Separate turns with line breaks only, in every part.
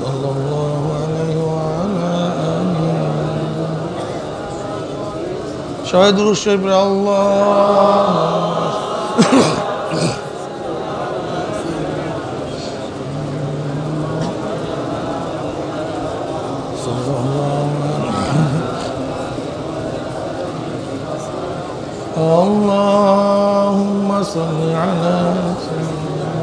সাল্লাল্লাহু আলাইহি ওয়া আলা আলিহি সবাই দুরূদ শরীফ পড়ে اللهم صل على سيدنا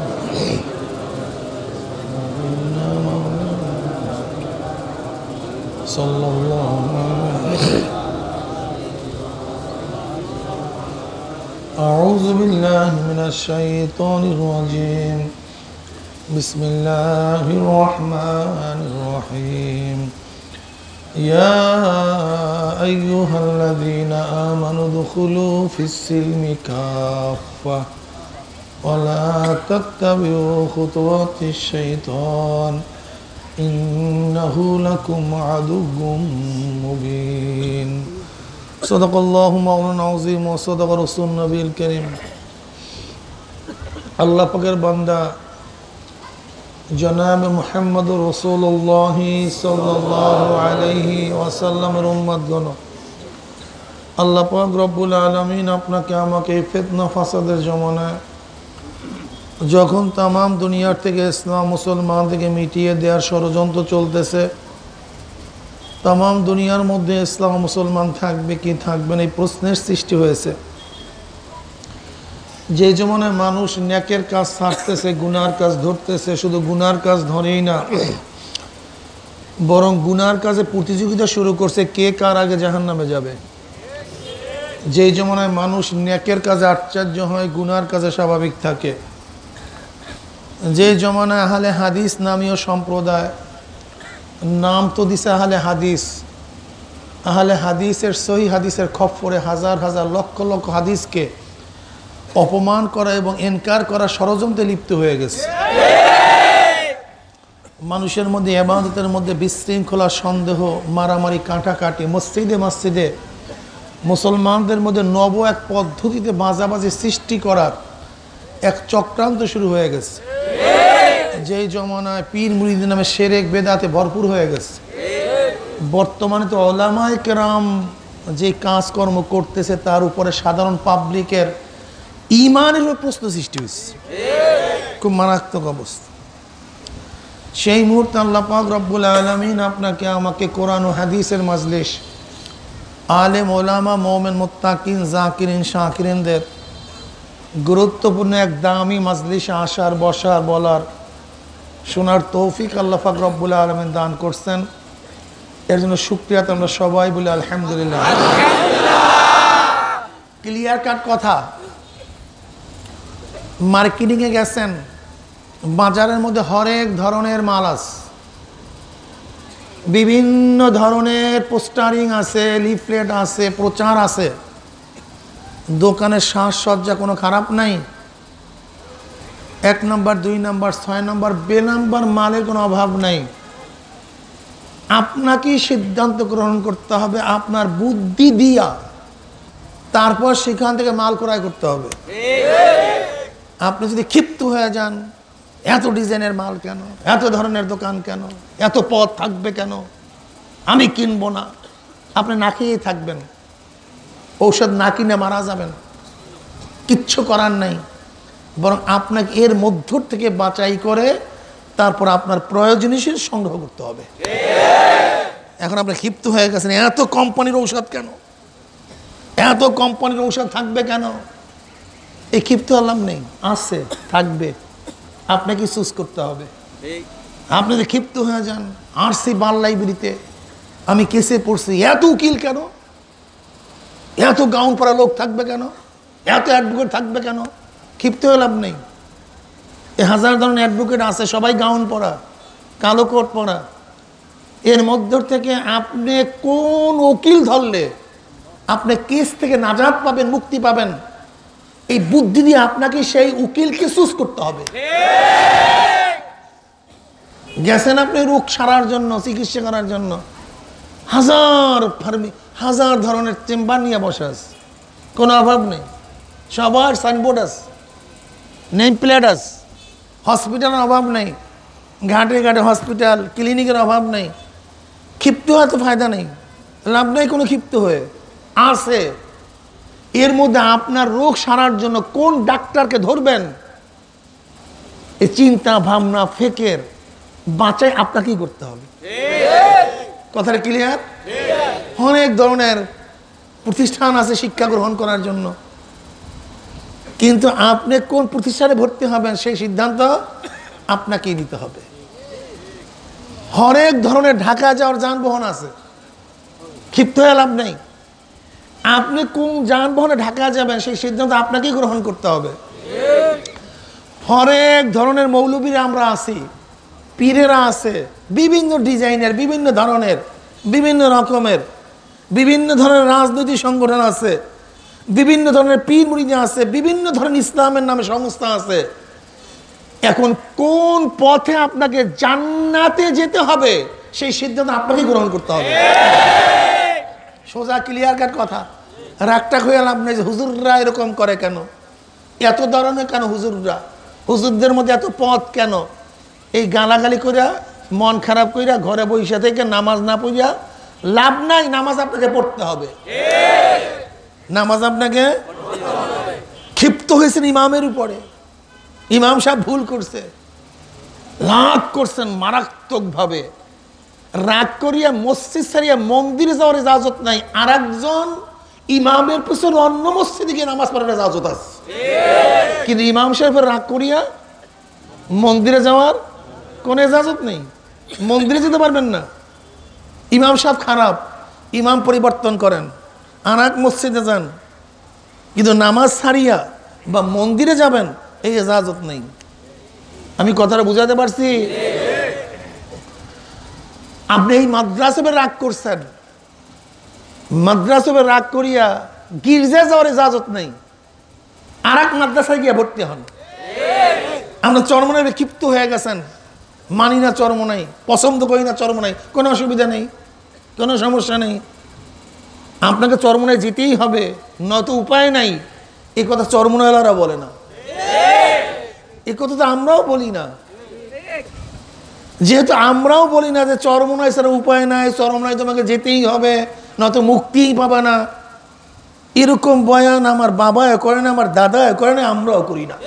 صلى الله عليه أعوذ بالله من الشيطان الرجيم بسم الله الرحمن الرحيم يا أيها الذين آمنوا ادخلوا في السلم كافة ولا تتبعوا خطوات الشيطان إنه لكم عدو مبين صدق الله مولانا العظيم وصدق رسول النبي الكريم আল্লাহ পাকের বান্দা জনাব মুহাম্মদুর রাসূলুল্লাহ সাল্লাল্লাহু আলাইহি ওয়াসাল্লামের উম্মতগণ, আল্লাহ পাক রব্বুল আলামিন আপনাকে আমাকে ফিতনা ফাসাদের জমানায় যখন তামাম দুনিয়ার থেকে ইসলাম মুসলমান থেকে মিটিয়ে দেওয়ার ষড়যন্ত্র চলতেছে, তামাম দুনিয়ার মধ্যে ইসলাম মুসলমান থাকবে কি থাকবে না এই প্রশ্নের সৃষ্টি হয়েছে। যে জমানায় মানুষ নেকের কাজ ছাড়তেছে, গুনার কাজ ধরতেছে, শুধু গুনার কাজ ধরেই না বরং গুনার কাজে প্রতিযোগিতা শুরু করছে কে কার আগে জাহান্নামে যাবে। যে জমানায় মানুষ নেকের কাজে আশ্চর্য হয়, গুনার কাজে স্বাভাবিক থাকে। যে জমানায় আহলে হাদিস নামীয় সম্প্রদায়, নাম তো দিছে আহলে হাদিস, আহলে হাদিসের সহি হাদিসের খপ্পরে হাজার হাজার লক্ষ লক্ষ হাদিসকে অপমান করা এবং ইনকার করা ষড়যন্ত্রে লিপ্ত হয়ে গেছে। মানুষের মধ্যে ইবাদতের মধ্যে বিশৃঙ্খলা, সন্দেহ, মারামারি, কাটাকাটি, মসজিদে মসজিদে মুসলমানদের মধ্যে নব এক পদ্ধতিতে বাজাবাজি সৃষ্টি করার এক চক্রান্ত শুরু হয়ে গেছে। যেই জমানায় পীর মুরিদ নামে শিরক বেদাতে ভরপুর হয়ে গেছে, বর্তমানে তো উলামায়ে কেরাম যে কাজকর্ম করতেছে তার উপরে সাধারণ পাবলিকের ঈমানের প্রশ্ন সৃষ্টি হয়েছে। খুব মারাত্মক অবস্থা। সেই মুহূর্তে আল্লাহ পাক রব্বুল আলামিন আপনাকে আমাকে কোরআন ও হাদিসের মাজলিস, আলেম ওলামা, মুমিন, মুত্তাকিন, জাকিরিন, শাকিরিনদের গুরুত্বপূর্ণ এক দামি মাজলিসে আসার, বসার, বলার, শোনার তৌফিক আল্লাহ পাক রব্বুল আলামিন দান করছেন। এর জন্য শুকরিয়া আমরা সবাই বলি আলহামদুলিল্লাহ। ক্লিয়ার কাট কথা। মার্কেটিংয়ে গেছেন, বাজারের মধ্যে হরেক ধরনের মাল আছে, বিভিন্ন ধরনের পোস্টারিং আছে, লিফলেট আছে, প্রচার আছে। দোকানের সাজসজ্জা কোনো খারাপ নাই। 1 নম্বর, 2 নম্বর, 6 নম্বর, বে নাম্বার মালের কোনো অভাব নাই। আপনাকেই সিদ্ধান্ত গ্রহণ করতে হবে আপনার বুদ্ধি দিয়া, তারপর সেখান থেকে মাল ক্রয় করতে হবে। আপনি যদি ক্ষিপ্ত হয়ে যান, এত ডিজাইনের মাল কেন, এত ধরনের দোকান কেন, এত পথ থাকবে কেন, আমি কিনবো না, আপনি না খেয়েই থাকবেন। ঔষধ না কিনে মারা যাবেন, কিচ্ছু করার নাই। বরং আপনাকে এর মধ্য থেকে বাছাই করে তারপর আপনার প্রয়োজনীয় সংগ্রহ করতে হবে। এখন আপনি ক্ষিপ্ত হয়ে গেছেন, এত কোম্পানির ঔষধ কেন, এত কোম্পানির ঔষধ থাকবে কেন, এই ক্ষিপ্ত হলাম নেই, আছে, থাকবে, আপনাকে চুজ করতে হবে। আপনি যদি ক্ষিপ্ত হয়ে যান, আরসি বার লাইব্রেরিতে আমি কেসে পড়ছি, এত উকিল কেন, এত গাউন পরা লোক থাকবে কেন, এত অ্যাডভোকেট থাকবে কেন, ক্ষিপ্ত হয়ে লাভ নেই। এ হাজার ধরনের অ্যাডভোকেট আছে, সবাই গাউন পরা, কালো কোট পরা। এর মধ্য থেকে আপনি কোন উকিল ধরলে আপনি কেস থেকে নাজাত পাবেন, মুক্তি পাবেন, এই বুদ্ধি দিয়ে আপনাকে সেই উকিলকে চুজ করতে হবে। গেছেন আপনি রোগ সারার জন্য, চিকিৎসা করার জন্য, হাজার ধরনের চেম্বার নিয়ে বসে আছে, কোনো অভাব নেই। সবার সাইনবোর্ড আছে, নেম প্লেট আছে, হসপিটালের অভাব নেই। ঘাটে ঘাটে হসপিটাল, ক্লিনিকের অভাব নেই। ক্ষিপ্ত হয়ে তো ফায়দা নেই, লাভ নেই কোনো ক্ষিপ্ত হয়ে। আছে এর মধ্যে আপনার রোগ সারার জন্য কোন ডাক্তারকে ধরবেন, এই চিন্তা ভাবনা ফেকের বাঁচায় আপনাকেই করতে হবে। কথাটা ক্লিয়ার? অনেক ধরনের প্রতিষ্ঠান আছে শিক্ষা গ্রহণ করার জন্য, কিন্তু আপনি কোন প্রতিষ্ঠানে ভর্তি হবেন সেই সিদ্ধান্ত আপনাকেই নিতে হবে। অনেক ধরনের ঢাকা যাওয়ার যানবাহন আছে, ক্ষিপ্ত হয়ে লাভ নেই। আপনি কোন যানবাহনে ঢাকা যাবেন সেই সিদ্ধান্ত আপনাকেই গ্রহণ করতে হবে। অনেক ধরনের মৌলবীরা আমরা আছি, পীরেরা আছে, বিভিন্ন ডিজাইনের, বিভিন্ন ধরনের, বিভিন্ন রকমের, বিভিন্ন ধরনের রাজনৈতিক সংগঠন আছে, বিভিন্ন ধরনের পীর মুরিদ আছে, বিভিন্ন ধরনের ইসলামের নামে সংস্থা আছে। এখন কোন পথে আপনাকে জান্নাতে যেতে হবে সেই সিদ্ধান্ত আপনাকেই গ্রহণ করতে হবে। সোজা ক্লিয়ার কাট কথা। রাগটা হয়ে লাভ নেই যে হুজুররা এরকম করে কেন, এত ধরনের কেন হুজুররা, হুজুরদের মধ্যে এত পথ কেন, এই গালাগালি কইরা মন খারাপ কইরা ঘরে বসে থেকে নামাজ না পড়িয়া লাভ নাই। নামাজ আপনাকে পড়তে হবে, নামাজ আপনাকে। ক্ষিপ্ত হয়েছেন ইমামের উপরে, ইমাম সাহেব ভুল করছে, রাগ করছেন মারাত্মক ভাবে, রাগ করিয়া মসজিদ ছাড়িয়া মন্দিরে যাওয়ার ইজাজত নাই। আর একজন ইমামের পিছনে অন্য মসজিদে গিয়ে নামাজ পড়ার ইজাজত আছে, কিন্তু ইমাম সাহেবের রাগ করিয়া মন্দিরে যাওয়ার কোনো ইজাজত নেই, মন্দিরে যেতে পারবেন না। ইমাম সাহেব খারাপ, ইমাম পরিবর্তন করেন, আর এক মসজিদে যান, কিন্তু নামাজ ছাড়িয়া বা মন্দিরে যাবেন এই ইজাজত নেই। আমি কথাটা বুঝাতে পারছি? আপনি এই মাদ্রাসায় রাগ করছেন, মাদ্রাসায় রাগ করিয়া গির্জা যাওয়ার ইজাজত নেই, আর এক মাদ্রাসায় গিয়ে ভর্তি হন। আমরা চরমনায় ক্ষিপ্ত হয়ে গেছেন, মানি না চরমনাই, পছন্দ করি না চরমনাই, কোনো অসুবিধা নেই, কোনো সমস্যা নেই। আপনাকে চরমনায় যেতেই হবে, নয়তো উপায় নাই। এই কথা চরমনাওয়ালারা বলে না, এই কথা তো আমরাও বলি না। যেহেতু আমরাও বলি না যে চরমনায় ছাড়া উপায় নাই, চরমনায় তোমাকে যেতেই হবে, নয়তো মুক্তিই পাবে না, এরকম বয়ান আমার বাবাও করে না, আমার দাদাও করে না, আমরাও করি না।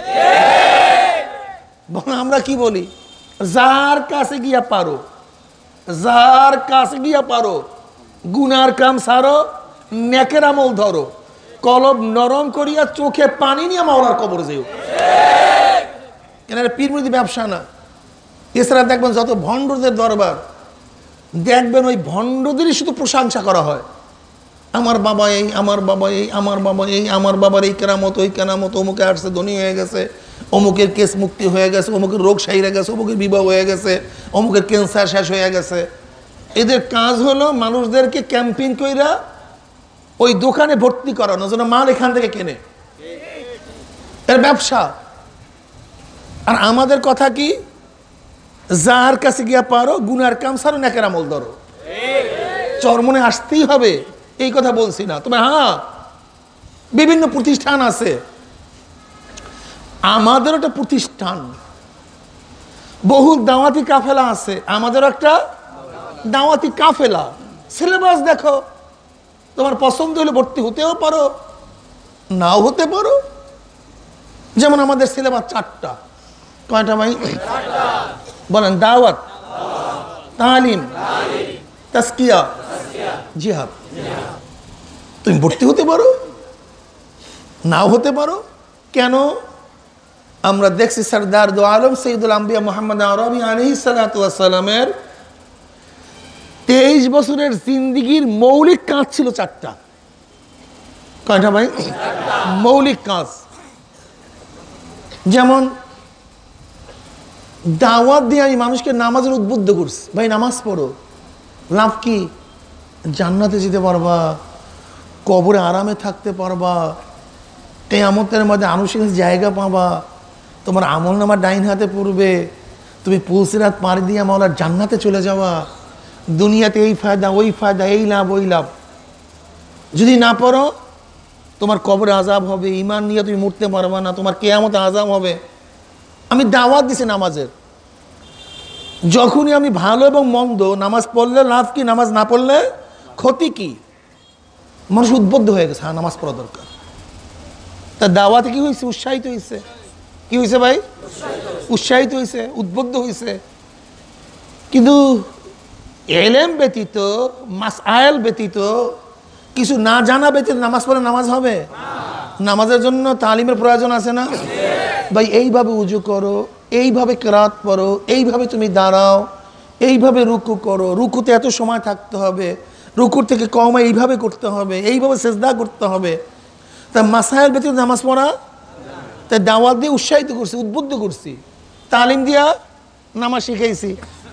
আমরা কি বলি? যার কাছে গিয়া পারো, যার কাছে গিয়া পারো, গুনার কাম সারো, নেকের আমল ধরো, কলব নরম করিয়া চোখে পানি নিয়ে মাওলার কবরে যেও। এনারা পীর মুরিদি ব্যবসা না। এছাড়া দেখবেন যত ভণ্ডদের দরবার, দেখবেন ওই ভণ্ডদেরই শুধু প্রশংসা করা হয়। আমার বাবা এই, আমার বাবা এই, আমার বাবা এই, আমার বাবার এই কেরামত, ওই কেরামত, অমুকে আসছে ধনী হয়ে গেছে, অমুকের কেস মুক্তি হয়ে গেছে, অমুকের রোগ সাইরে গেছে, অমুকের বিবাহ হয়ে গেছে, অমুকের ক্যান্সার শেষ হয়ে গেছে। এদের কাজ হলো মানুষদেরকে ক্যাম্পেইন কইরা ওই দোকানে ভর্তি করানো, যেন মাল এখান থেকে কেনে, এর ব্যবসা। আর আমাদের কথা কি? যার কাছে গিয়া পারো, গুনার কাম সারো, নেকের আমল ধরো। চরমনে আসতেই হবে এই কথা বলছি না। তবে হ্যাঁ, বিভিন্ন প্রতিষ্ঠান আছে, আমাদের একটা প্রতিষ্ঠান, বহু দাওয়াতি কাফেলা আছে, আমাদের একটা দাওয়াতি কাফেলা। সিলেবাস দেখো, তোমার পছন্দ হলে ভর্তি হতেও পারো, নাও হতে পারো। যেমন আমাদের সিলেবাস 4টা। কয়টা ভাই? বলেন। দাওয়াত, তালিম, তাজকিয়া, জিহাদ। তুমি ভর্তি হতে পারো, নাও হতে পারো। কেন? আমরা দেখছি সরদার দো আলম সৈয়দুল আম্বিয়া মুহাম্মদ আরবি আলাইহিস সালাতু ওয়াস সালামের 23 বছরের জিন্দেগির মৌলিক কাজ ছিল 4টা। কয়টা ভাই? মৌলিক কাজ। যেমন দাওয়াত দিয়ে আমি মানুষকে নামাজের উদ্বুদ্ধ করছি, ভাই নামাজ পড়ো, লাভ কি? জান্নাতে যেতে পারবা, কবরে আরামে থাকতে পারবা, কিয়ামতের মধ্যে আনুষঙ্গিক জায়গা পাবা, তোমার আমল নামা ডাইন হাতে পড়বে, তুমি পুলসিরাত পার দিয়ে মাওলার জান্নাতে চলে যাওয়া, দুনিয়াতে এই ফায়দা ওই ফায়দা, এই লাভ ওই লাভ। যদি না পড়ো তোমার কবরে আযাব হবে, ঈমান নিয়ে তুমি মরতে পারবা না, তোমার কিয়ামতে আযাব হবে। আমি দাওয়াত দিছি নামাজের, যখনই আমি ভালো এবং মন্দ, নামাজ পড়লে লাভ কি, নামাজ না পড়লে ক্ষতি কি, মানুষ উদ্বুদ্ধ হয়ে গেছে, হ্যাঁ নামাজ পড়া দরকার। তা দাওয়াতে কি হয়েছে? উৎসাহিত হয়েছে। কি হয়েছে ভাই? উৎসাহিত হয়েছে, উদ্বুদ্ধ হয়েছে। কিন্তু এলেম ব্যতীত, মাসআইল ব্যতীত, কিছু না জানা ব্যতীত নামাজ পড়লে নামাজ হবে? নামাজের জন্য তালিমের প্রয়োজন আছে না ভাই? এইভাবে উজু করো, এইভাবে কেরাত পড়ো, এইভাবে তুমি দাঁড়াও, এইভাবে রুকু করো, রুকুতে এত সময় থাকতে হবে, রুকুর থেকে কম এইভাবে করতে হবে, এইভাবে সেজদা করতে হবে। তা মাসাইল ব্যতীত নামাজ পড়া, তাই দাওয়াত দিয়ে উৎসাহিত করছি, উদ্বুদ্ধ করছি, তালিম দিয়া নামাজ শিখাইছি।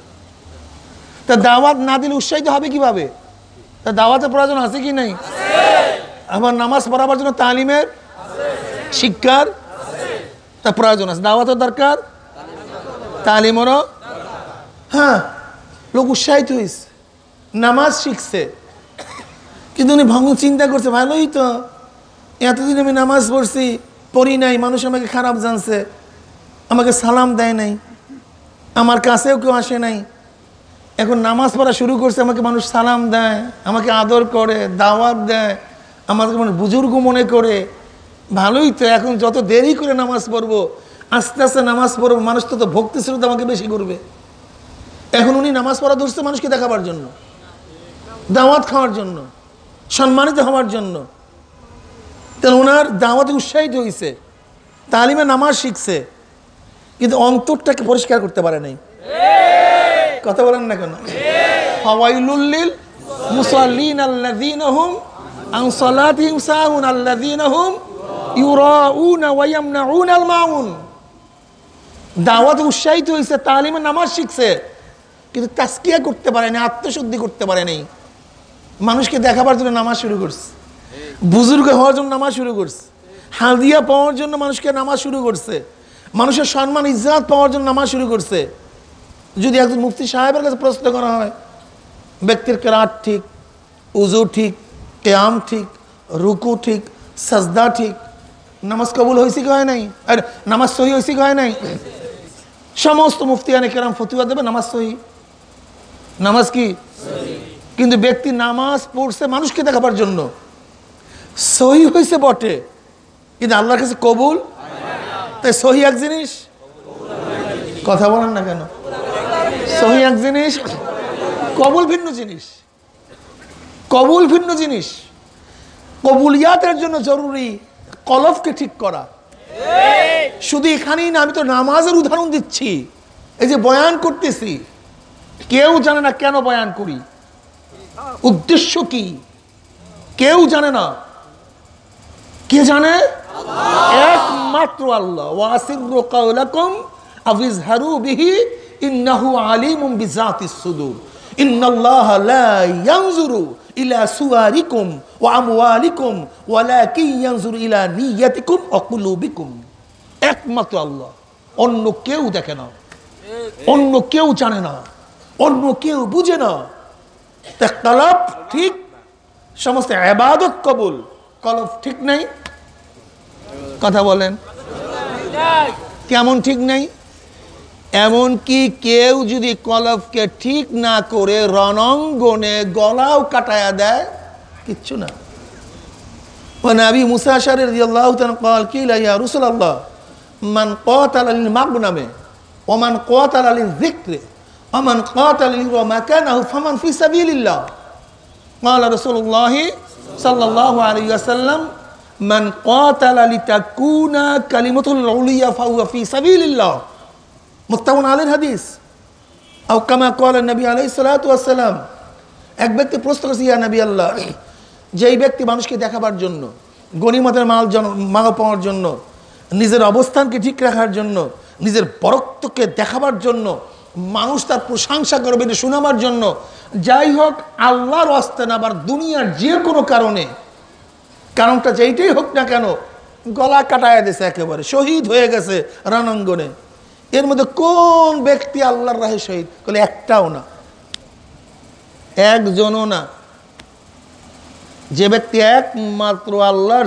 তা দাওয়াত না দিলে উৎসাহিত হবে কিভাবে? তা দাওয়াতের প্রয়োজন আছে কি নাই? আবার নামাজ পড়াবার জন্য তালিমের, শিক্ষার তা প্রয়োজন আছে। দাওয়াতের দরকার, তালিমেরও। হ্যাঁ, লোক উৎসাহিত হয়েছে, নামাজ শিখছে, কিন্তু উনি ভাঙন চিন্তা করছে, ভালোই তো, এতদিন আমি নামাজ পড়ছি, পড়ি নাই, মানুষ আমাকে খারাপ জানছে, আমাকে সালাম দেয় নাই, আমার কাছেও কেউ আসে নাই। এখন নামাজ পড়া শুরু করছে, আমাকে মানুষ সালাম দেয়, আমাকে আদর করে, দাওয়াত দেয়, আমাকে মানুষ বুজুর্গ মনে করে, ভালোই তো। এখন যত দেরি করে নামাজ পড়বো, আস্তে আস্তে নামাজ পড়বো, মানুষ তো ভক্তি শ্রদ্ধা আমাকে বেশি করবে। এখন উনি নামাজ পড়া ধরছে মানুষকে দেখাবার জন্য, দাওয়াত খাওয়ার জন্য, সম্মানিত হওয়ার জন্য। তাহলে ওনার দাওয়াতে উৎসাহিত হয়েছে, তালিমে নামাজ শিখছে, কিন্তু অন্তরটাকে পরিষ্কার করতে পারে নাই। কথা বলেন না কেন? ফাওয়াইলুল লিল মুসাল্লিন আল্লাযীনা হুম আন সালাতিহিম সাহুন আল্লাযীনা হুম ইউরাউনা ওয়া ইয়ামনাউনাল মাউন। দাওয়াতে উৎসাহিত হয়েছে, তালিমে নামাজ শিখছে, কিন্তু তাজকিয়া করতে পারে না, আত্মশুদ্ধি করতে পারে নাই। মানুষকে দেখাবার জন্য নামাজ শুরু করছে, বুজুর্গ হওয়ার জন্য নামাজ শুরু করছে, হাদিয়া পাওয়ার জন্য মানুষকে নামাজ শুরু করছে, মানুষের সম্মান ইজ্জত পাওয়ার জন্য নামাজ শুরু করছে। যদি একজন মুফতি সাহেবের কাছে প্রশ্ন করা হয়, ব্যক্তির কেরাত ঠিক, উজু ঠিক, কিয়াম ঠিক, রুকু ঠিক, সাজদা ঠিক, নামাজ কবুল হয়েছে কি হয় নাই, আর নামাজ সহি হয়েছে কি হয় নাই, সমস্ত মুফতিয়ানে কেরাম ফতুয়া দেবে নামাজ সহি, নামাজ কি। কিন্তু ব্যক্তি নামাজ পড়ছে মানুষকে দেখাবার জন্য, সহি হয়েছে বটে, কিন্তু আল্লাহর কাছে কবুল। তাই সহি এক জিনিস, কথা বলেন না কেন? সহি এক জিনিস, কবুল ভিন্ন জিনিস। কবুল ভিন্ন জিনিস। কবুলিয়াতের জন্য জরুরি কলবকে ঠিক করা। শুধু এখানেই না, আমি তো নামাজের উদাহরণ দিচ্ছি, এই যে বয়ান করতেছি, কেউ জানে না কেন বয়ান করি, উদ্দেশ্য কি, কেউ জানে না। কে জানে? একমাত্র আল্লাহ। ওয়াসিরু কাওলাকুম আফিজহারু বিহি ইন্নাহু আলিমুম বিযাতিস সুদূর ইন্নাল্লাহা লা ইয়ানজুরু ইলা সুওয়ারিকুম ওয়া আমওয়ালিকুম ওয়ালাকিন ইয়ানজুরু ইলা নিয়াতিকুম ওয়া কুলুবিকুম। একমাত্র আল্লাহ, অন্য কেউ দেখে না, অন্য কেউ জানে না, অন্য কেউ বুঝে না। তা কলব ঠিক, সমস্ত ইবাদত কবুল। কলব ঠিক নাই, কথা বলেন কেমন ঠিক নাই? এমনকি কেউ যদি কলবকে ঠিক না করে রণাঙ্গনে গলাও কাটায়া দেয়, কিচ্ছু না। নবী মুসা আশআরী রাদিয়াল্লাহু তাআলা قال قيل يا رسول الله من قاتل للمغنم ومن قاتل للذكر ومن قاتل لمكانه فمن في سبيل الله قال رسول الله صلى الله عليه وسلم من قاتل لتكون كلمة العليا فهو في سبيل الله মুত্তাফাকুন আলাইহির হাদিস। আও কামা ক্বালা নবী আলাইহিস সালাতু ওয়াস সালাম। এক ব্যক্তি প্রশ্ন করেছে, ইয়া নবী আল্লাহ, যেই ব্যক্তি মানুষকে দেখাবার জন্য, গনিমতের মাল পাওয়ার জন্য, নিজের অবস্থানকে ঠিক রাখার জন্য, নিজের বরত্বকে দেখাবার জন্য, মানুষ তার প্রশংসা করবে এটা শোনাবার জন্য, যাই হোক আল্লাহর ওয়াস্তে না, আবার দুনিয়ার যে কোনো কারণে, কারণটা যেইটাই হোক না কেন, গলা কাটায় দিয়েছে, একেবারে শহীদ হয়ে গেছে রণাঙ্গনে, এর মধ্যে কোন ব্যক্তি আল্লাহর রাহে শহীদ? বলে একটাও না, একজনও না। যে ব্যক্তি একমাত্র আল্লাহর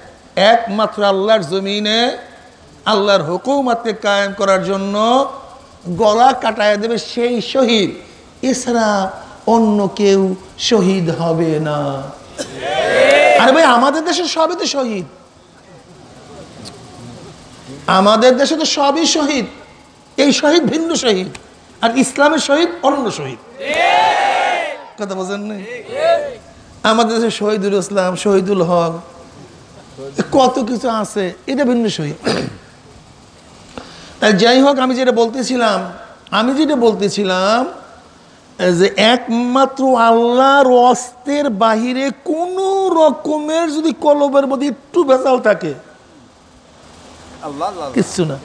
জমিনে আল্লাহর হুকুমতকে কায়েম করার জন্য গলা কাটায় দেবে সেই শহীদ, এছাড়া অন্য কেউ শহীদ হবে না। আরে ভাই আমাদের দেশে সবই তো শহীদ, আমাদের দেশে তো সবই শহীদ। এই শহীদ ভিন্ন শহীদ, আর ইসলামের শহীদ অন্য শহীদ। কথা বোঝেন না? আমাদের দেশে শহীদুল ইসলাম, শহীদুল হক, কত কিছু আছে, এটা ভিন্ন শহীদ। তাই যাই হোক, আমি যেটা বলতেছিলাম যে একমাত্র আল্লাহর ওয়াস্তের বাহিরে কোন রকমের যদি কলবের মধ্যে একটু ভেজাল থাকে, কিচ্ছু না।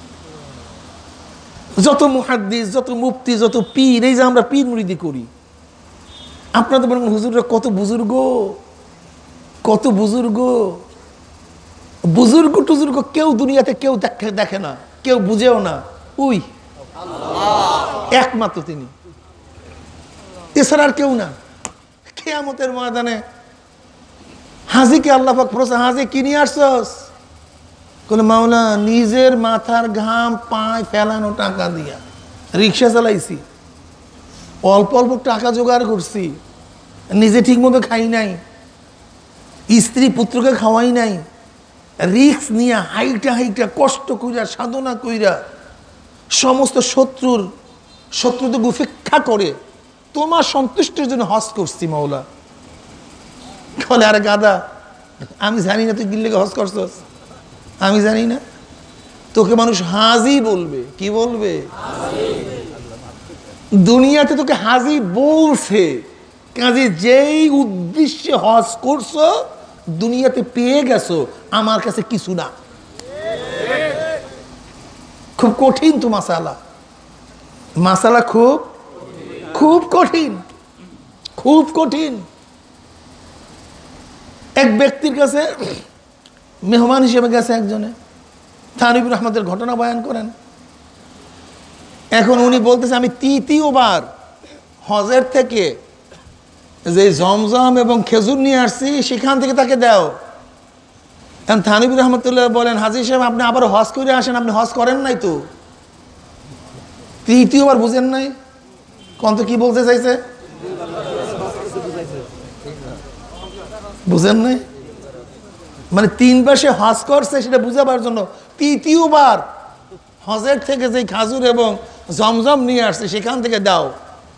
যত মুহাদ্দিস, যত মুফতি, যত পীর, এই যে আমরা পীর মুরিদি করি, আপনাদের বলেন হুজুররা কত বুজুর্গ, কত বুজুর্গ, বুজুর্গ টুজুর্গ কেউ দুনিয়াতে কেউ দেখে না, কেউ বুঝেও না, ওই একমাত্র তিনি, এছাড়া আর কেউ না। কিয়ামতের ময়দানে হাজিকে আল্লাহ পাক প্রশ্ন, হাজি কি নিয়ে আসছস? বলে মাওলা নিজের মাথার ঘাম পায় ফেলানো টাকা দিয়া রিক্সা চালাইছি, অল্প অল্প টাকা জোগাড় করছি, নিজে ঠিক মতো খাই নাই, স্ত্রী পুত্রকে খাওয়াই নাই, রিক্স নিয়ে হাইটা কষ্ট কইরা সাধনা কইরা সমস্ত শত্রুতে উপেক্ষা করে তোমার সন্তুষ্টির জন্য হজ করছি মাওলা। বলে আরে গাদা, আমি জানি না তুই গিল্লেকে হজ করছস, আমি জানি না। তোকে মানুষ হাজি বলবে, কি বলবে? দুনিয়াতে তোকে হাজি বলছে, কাজে যেই উদ্দেশ্যে হজ করছো দুনিয়াতে পেয়ে গেছো, আমার কাছে কিছু না। খুব কঠিন তো মাসালা খুব খুব কঠিন, খুব কঠিন। এক ব্যক্তির কাছে মেহমান হিসেবে গেছে একজনে, থানবীর রহমতের ঘটনা বয়ান করেন। এখন উনি বলতেছে আমি তৃতীয়বার হজের থেকে যে জমজম এবং খেজুর নিয়ে আসছি সেখান থেকে তাকে দাও। এখন থানবীর রহমতুল্লাহ বলেন, হাজী সাহেব আপনি আবার হজ করে আসেন, আপনি হজ করেন নাই তো, তৃতীয়বার বুঝেন নাই? কন্ত কি বলতে চাইছে বুঝেন নাই? মানে 3 বার সে হজ করছে সেটা বুঝাবার জন্য তৃতীয়বার হজের থেকে যে খাজুর এবং জমজম নিয়ে আসছে সেখান থেকে দাও।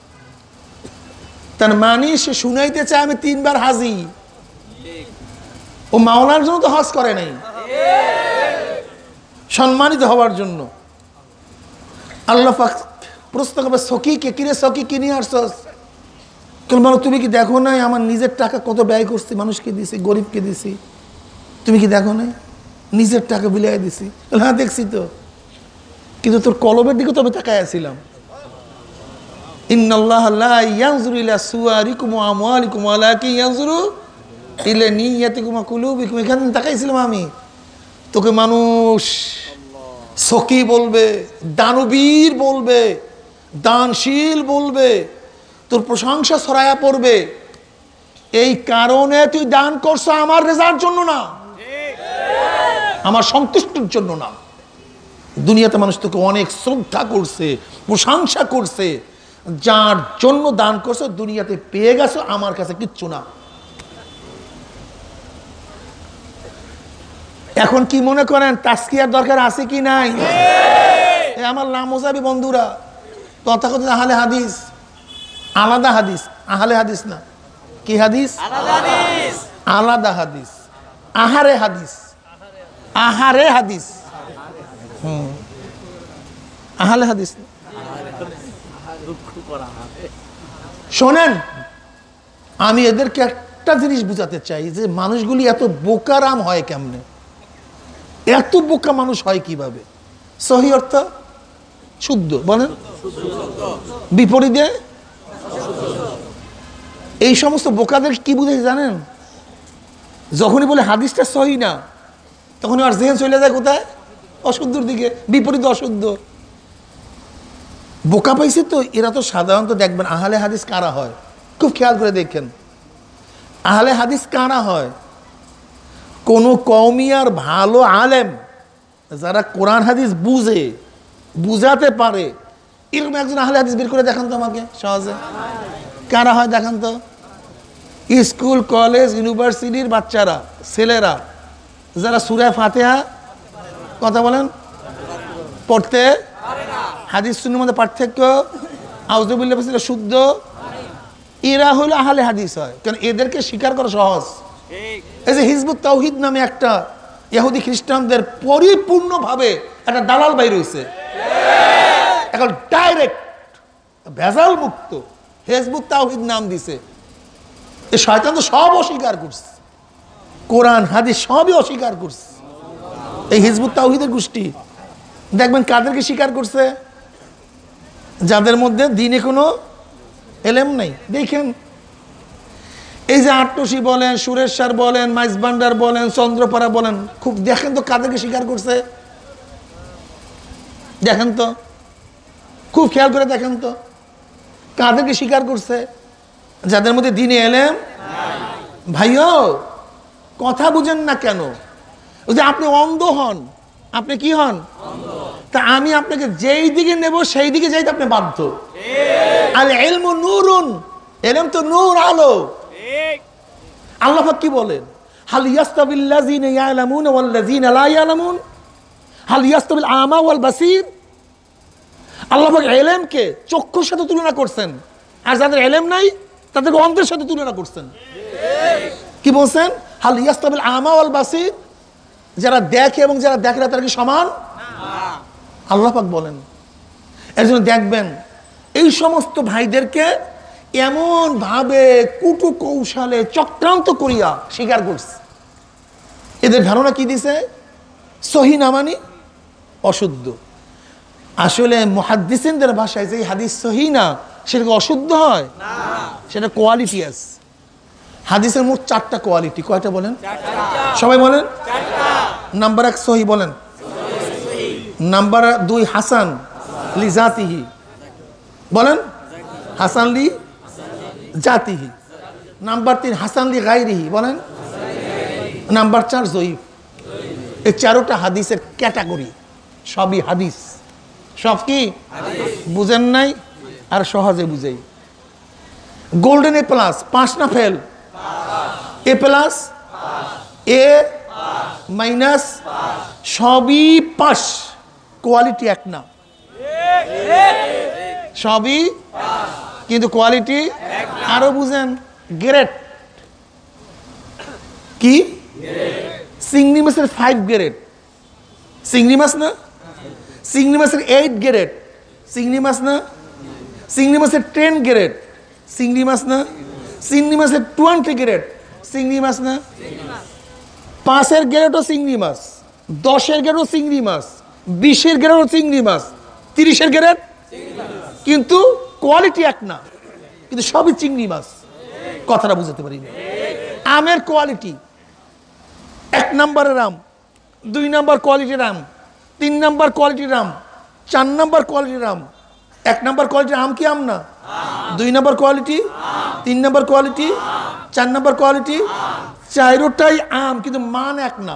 তার মানে সে শুনাইতে চায় আমি 3 বার হাজি। ও মাওলার জন্য তো হজ করে নাই, সম্মানিত হওয়ার জন্য। আল্লাহ পাক প্রশ্ন করবে সকিকে, কিরে সকি কি নিয়ে আসছস? মানে তুমি কি দেখো নাই আমার নিজের টাকা কত ব্যয় করছি, মানুষকে দিছি, গরিবকে দিছি, তুমি কি দেখো নাই? নিজের টাকা বিলাই দিছি। হ্যাঁ দেখছি তো, কিন্তু তোর কলবের দিকে তো আমি তাকায় আছিলাম। ইন্নাল্লাহ লা ইয়ানজুরু ইলা সুওয়ারিকুম ওয়া আমওয়ালিকুম ওয়ালাকিন ইয়ানজুরু ইলা নিয়াতিকুম ওয়া কুলুবিকুম। এখানে তাকাইছিলাম আমি। তোকে মানুষ সকি বলবে, দানবীর বলবে, দানশীল বলবে, তোর প্রশংসা ছড়ায়া পড়বে। এই কারণে তুই দান করছো আমার রেজাল্টের জন্য না, আমার সন্তুষ্টির জন্য না। দুনিয়াতে মানুষ তোকে অনেক শ্রদ্ধা করছে, প্রশংসা করছে, যার জন্য দান করছো দুনিয়াতে পেয়ে গেছো, আমার কাছে কিচ্ছু না। এখন কি মনে করেন তাজকিয়ার দরকার আছে কি নাই? আমার লামোজাবি বন্ধুরা, তথাকথিত আহলে হাদিস, আলাদা হাদিস, আহলে হাদিস না, কি হাদিস? আলাদা হাদিস, আহারে হাদিস, আহারে হাদিস, আহলে হাদিস। শোনেন, আমি এদেরকে একটা জিনিস বুঝাতে চাই যে মানুষগুলি এত বোকারাম হয় কেমনে, এত বোকা মানুষ হয় কিভাবে? সহি অর্থ শুদ্ধ বলেন, বিপরীতে এই সমস্ত বোকাদের কি বুঝে জানেন? যখনই বলে হাদিসটা সহি না, তখন আর জেহেন চলে যায় কোথায়? অশুদ্ধর দিকে, বিপরীত অশুদ্ধ। বোকা পাইছে তো এরা। তো সাধারণত দেখবেন আহলে হাদিস কারা হয়, খুব খেয়াল করে দেখেন। আহলে হাদিস কারা হয়? কোন কওমিয়ার ভালো আলেম যারা কোরআন হাদিস বুঝে, বুঝাতে পারে, এরকম একজন আহলে হাদিস বের করে দেখান তো আমাকে সহজে, কারা হয় দেখান তো। স্কুল কলেজ ইউনিভার্সিটির বাচ্চারা, ছেলেরা যারা সূরা ফাতিহা কথা বলেন পড়তে, হাদিস সুন্নাহর মধ্যে পার্থক্য, আউযুবিল্লাহি মিনাশ শুদ্ধ, এরা হলো আহলে হাদিস হয়, কারণ এদেরকে স্বীকার করা সহজ। এই যে হিজবুত তাওহীদ নামে একটা ইহুদি খ্রিস্টানদের পরিপূর্ণভাবে একটা দালাল বাইর হয়েছে, এখন ডাইরেক্ট ভেজাল মুক্ত হিজবুত তাওহীদ নাম দিছে। এই শয়তান তো সব অস্বীকার করছে, কোরআন হাদিস সবই অস্বীকার করছে। এই হিজবুত তাওহীদের গোষ্ঠী দেখবেন কাদেরকে স্বীকার করছে, যাদের মধ্যে দ্বীনে কোনো এলেম নাই। দেখেন এই যে আটটসি বলেন, সুরেশ্বর বলেন, মাইজবান্ডার বলেন, চন্দ্রপাড়া বলেন, খুব দেখেন তো কাদেরকে স্বীকার করছে, দেখেন তো খুব খেয়াল করে দেখেন তো কাদেরকে স্বীকার করছে, যাদের মধ্যে দ্বীনে এলেম। ভাইও কথা বুঝেন না কেন? ওই যে আপনি অন্ধ হন, আপনি কি হন? তা আমি আপনাকে যেই দিকে নেব সেই দিকে যাইতে আপনি বাধ্য। আল ইলমু নূরুন, এলম তো নূর, আলো। আল্লাহ পাক কি বলেন? হাল ইয়াস্তাবিল লাযিনা ইয়ালামুনা ওয়াল লাযিনা লা ইয়ালামুন, হাল ইয়াস্তাবিল আমা ওয়াল বাসীর। আল্লাহ পাক ইলমকে চক্ষুর সাথে তুলনা করছেন, আর যাদের ইলম নাই তাদেরকে অন্ধের সাথে তুলনা করছেন। কি বলছেন? হাল ইয়াস্তাবিল আমা ওয়াল বাসীর, যারা দেখে এবং যারা দেখে না তারা কি সমান? আল্লাহ পাক বলেন। এর জন্য দেখবেন এই সমস্ত ভাইদেরকে এমন ভাবে কুটু কৌশলে চক্রান্ত করিয়া স্বীকার করছে। এদের ধারণা কি দিছে? সহি না মানি অশুদ্ধ। আসলে মুহাদ্দিসিনদের ভাষায় যে হাদিস সহি না সেটা অশুদ্ধ হয় না, সেটা কোয়ালিটি আছে। হাদিসের মোট 4টা কোয়ালিটি। কয়টা বলেন? সবাই বলেন। নাম্বার 1 সহি বলেন, নাম্বার 2 হাসান লি জাতিহি বলেন, হাসান লি জাতিহি। নাম্বার 3 হাসান লি গায়রিহি বলেন। নাম্বার 4 জয়ীফ। এই 4টা হাদিসের ক্যাটাগরি, সবই হাদিস। সব কি বুঝেন নাই? আর সহজে বুঝাই। গোল্ডেন এ প্লাস, 5 না fail? A plus, A minus, সবই পাস, কোয়ালিটি এক না। সবই কিন্তু কোয়ালিটি আরো বুঝেন। গ্রেড কি? চিংড়ি মাছের 5 গ্রেড, চিংড়ি মাছ না? চিংড়ি মাছের 8 গ্রেড, চিংড়ি মাছ না? চিংড়ি মাছের 10 গ্রেড, চিংড়ি মাছ না? চিংড়ি মাছের 20 গ্রেড, চিংড়ি মাছ না? 5-এর গ্রেডও চিংড়ি মাছ, 10-এর গ্রেডও চিংড়ি মাছ, 20-এর গ্রেডও চিংড়ি মাছ, 30-এর গ্রেড, কিন্তু কোয়ালিটি এক না, কিন্তু সবই চিংড়ি মাছ। কথাটা বুঝতে পারি না। আমের কোয়ালিটি 1 নম্বরের আম, 2 নম্বর কোয়ালিটির আম, 3 নম্বর কোয়ালিটির আম, 4 নম্বর কোয়ালিটির আম। 1 নম্বর কোয়ালিটির আম কি আম না? 2 number quality, 3 number quality, 4 number quality, 4টাই আম কিন্তু মান এক না।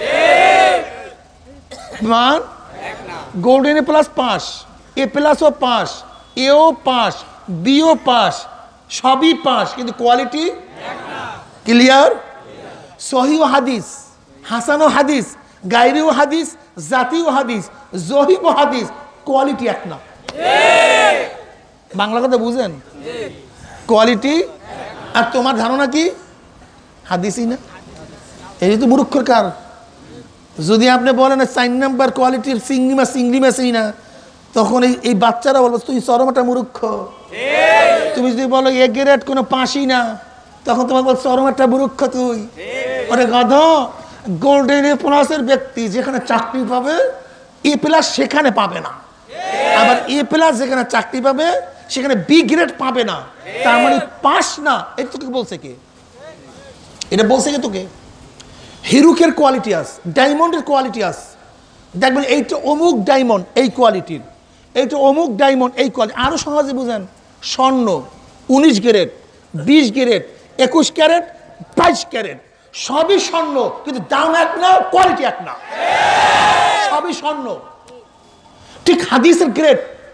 মান গোল্ডেন এ প্লাস 5, এ প্লাসও 5, এও 5, বিও 5, সবই 5, কিন্তু কোয়ালিটি ক্লিয়ার। সহিহ হাদিস, হাসানও হাদিস, গায়রিও হাদিস, জাতীয় হাদিস, জহিব হাদিস, কোয়ালিটি এক না। বাংলা কথা বুঝেন? কোয়ালিটি। আর তোমার ধারণা কি? হাদিসই না। এই তো মূর্খর কার। যদি আপনি বলেন 4 নম্বর কোয়ালিটির চিংড়ি মাছ চিংড়ি মাছই না, তখন এই বাচ্চারা বলবো তুই চরম একটা মূর্খ। তুমি যদি বলো এ গ্রেড কোনো 5ই না, তখন তোমার বল চরম একটা মূর্খ তুই। ওরে গধ, গোল্ডেন এ প্লাসের ব্যক্তি যেখানে চাকরি পাবে এ প্লাস সেখানে পাবে না, আবার এ প্লাস যেখানে চাকরি পাবে সেখানে বি গ্রেড পাবে না। তার মানে পাস না। এটা তোকে বলছে কে? এটা বলছে কে তোকে? হিরুকের কোয়ালিটি আছে, ডায়মন্ডের কোয়ালিটি আছে। দেখবেন এইটা অমুক ডায়মন্ড এই কোয়ালিটির, এইটা অমুক ডায়মন্ড এই কোয়ালিটি। আরো সহজে বুঝেন, স্বর্ণ 19 ক্যারেট, 20 ক্যারেট, 21 ক্যারেট, 22 ক্যারেট, সবই স্বর্ণ কিন্তু দাম এক না, কোয়ালিটি এক না। সবই স্বর্ণ। ঠিক হাদিসের গ্রেড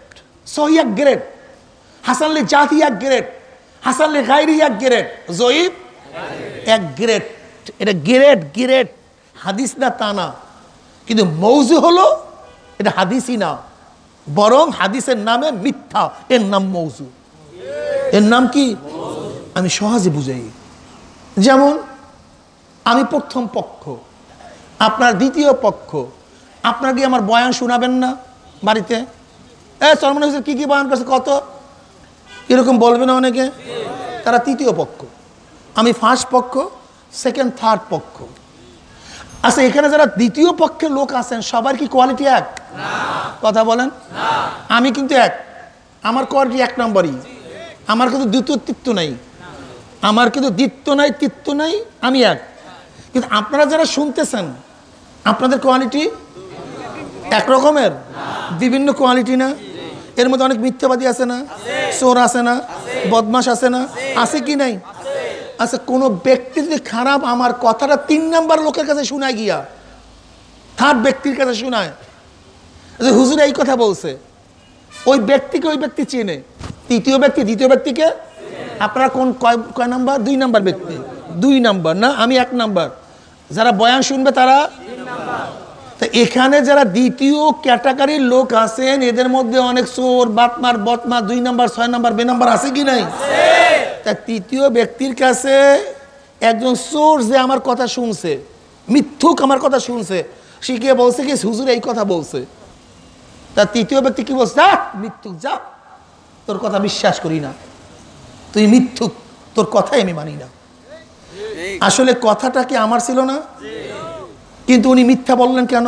সহি এক গ্রেড, হাসানলি জাতি এক গ্রেড, হাসানলি গায়রি এক গ্রেড, জয়ীফ এক গ্রেড। এটা গ্রেড গ্রেড, হাদিস না তা না, কিন্তু মৌজু হলো এটা হাদিসই না, বরং হাদিসের নামে মিথ্যা, এর নাম মৌজু। এর নাম কি? আমি সহজে বুঝাই। যেমন আমি প্রথম পক্ষ, আপনার দ্বিতীয় পক্ষ, আপনার কি আমার বয়ান শোনাবেন না বাড়িতে? সলমান হোসেন কি কি বয়ান করছে কত, এরকম বলবে না অনেকে? তারা তৃতীয় পক্ষ, আমি ফার্স্ট পক্ষ, সেকেন্ড থার্ড পক্ষ। আচ্ছা, এখানে যারা দ্বিতীয় পক্ষের লোক আছেন সবার কি কোয়ালিটি এক? কথা বলেন। আমি কিন্তু এক, আমার কোয়ালিটি এক নম্বরই, আমার কিন্তু দ্বিতীয় তৃতীয় নাই, আমার কিন্তু দ্বিতীয় নাই তৃতীয় নাই, আমি এক। কিন্তু আপনারা যারা শুনতেছেন আপনাদের কোয়ালিটি এক রকমের, বিভিন্ন কোয়ালিটি না? এর মধ্যে অনেক মিথ্যাবাদী আছে না, চোর আছে না, বদমাশ আছে না, আছে কি নাই? আচ্ছা, কোনো ব্যক্তি যদি খারাপ আমার কথাটা 3 নাম্বার লোকের কাছে শোনায় গিয়া থার্ড ব্যক্তির কাছে শোনায় যে হুজুর এই কথা বলছে, ওই ব্যক্তিকে ওই ব্যক্তি চেনে, তৃতীয় ব্যক্তি দ্বিতীয় ব্যক্তিকে, আপনারা কোন কয় নাম্বার? 2 নাম্বার ব্যক্তি। 2 নাম্বার না, আমি 1 নাম্বার। যারা বয়ান শুনবে তারা, তা এখানে যারা দ্বিতীয় ক্যাটাগরির লোক আছেন এদের মধ্যে অনেক চোর, বাটমার, বদমার, 2 নাম্বার, 6 নাম্বার, বে নাম্বার আছে কি নাই? তা তৃতীয় ব্যক্তির কাছে একজন চোর যে আমার কথা শুনছে, মিথ্যুক আমার কথা শুনছে, সে গিয়ে বলছে কি হুজুর এই কথা বলছে, তা তৃতীয় ব্যক্তি কি বলছে? যা মিথ্যুক, যা, তোর কথা বিশ্বাস করি না, তুই মিথ্যুক, তোর কথাই আমি মানি না। আসলে কথাটা কি আমার ছিল না? কিন্তু উনি মিথ্যা বললেন কেন?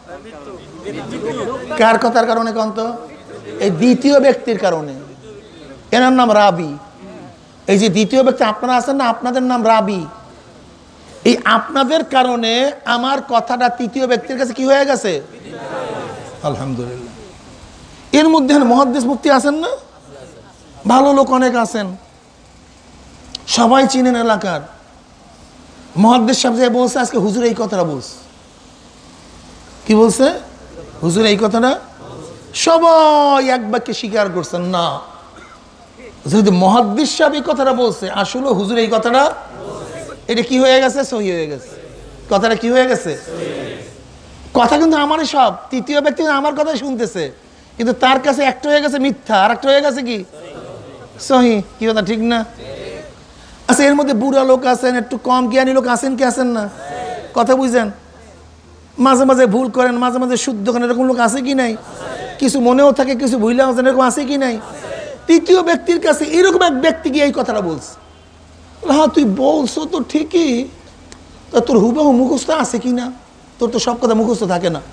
কার কথার কারণে? কন্ত এই দ্বিতীয় ব্যক্তির কারণে। এনার নাম রাবি। এই যে দ্বিতীয় ব্যক্তি আপনারা আছেন না, আপনাদের নাম রাবি। এই আপনাদের কারণে আমার কথাটা তৃতীয় ব্যক্তির কাছে কি হয়ে গেছে? আলহামদুলিল্লাহ। এর মধ্যে মুহাদ্দিস মুফতি আছেন না, ভালো লোক অনেক আছেন, সবাই চিনেন এলাকার। মুহাদ্দিস সাহেব যে বলছে আজকে হুজুর এই কথাটা বলছে, কি বলছে? হুজুর এই কথাটা, সবাই এক বাক্যে স্বীকার করছেন না, যেহেতু মুহাদ্দিস সাহেব এই কথাটা বলছে, আসলে হুজুর এই কথাটা, এটা কি হয়ে গেছে? সহি হয়ে গেছে। কথাটা কি হয়ে গেছে? কথা কিন্তু আমারই সব, তৃতীয় ব্যক্তি আমার কথাই শুনতেছে, কিন্তু তার কাছে একটা হয়ে গেছে মিথ্যা, আর একটা হয়ে গেছে কি সহি। কি কথা ঠিক না? আচ্ছা, এর মধ্যে বুড়া লোক আছেন, একটু কম জ্ঞানী লোক আছেন কি আছেন না? কথা বুঝছেন? মাঝে মাঝে ভুল করেন, মাঝে মাঝে শুদ্ধ করেন, এরকম লোক আছে কি নাই? কিছু মনেও থাকে, কিছু ভুলেও আছেন, এরকম আছে কি নাই? তৃতীয় ব্যক্তির কাছে এরকম এক ব্যক্তি গিয়ে এই কথাটা বলছে, হ্যাঁ তুই বলছো তো ঠিকই, তা তোর হুবহু মুখস্থ আছে কি না? তোর তো সব কথা মুখস্থ থাকে না,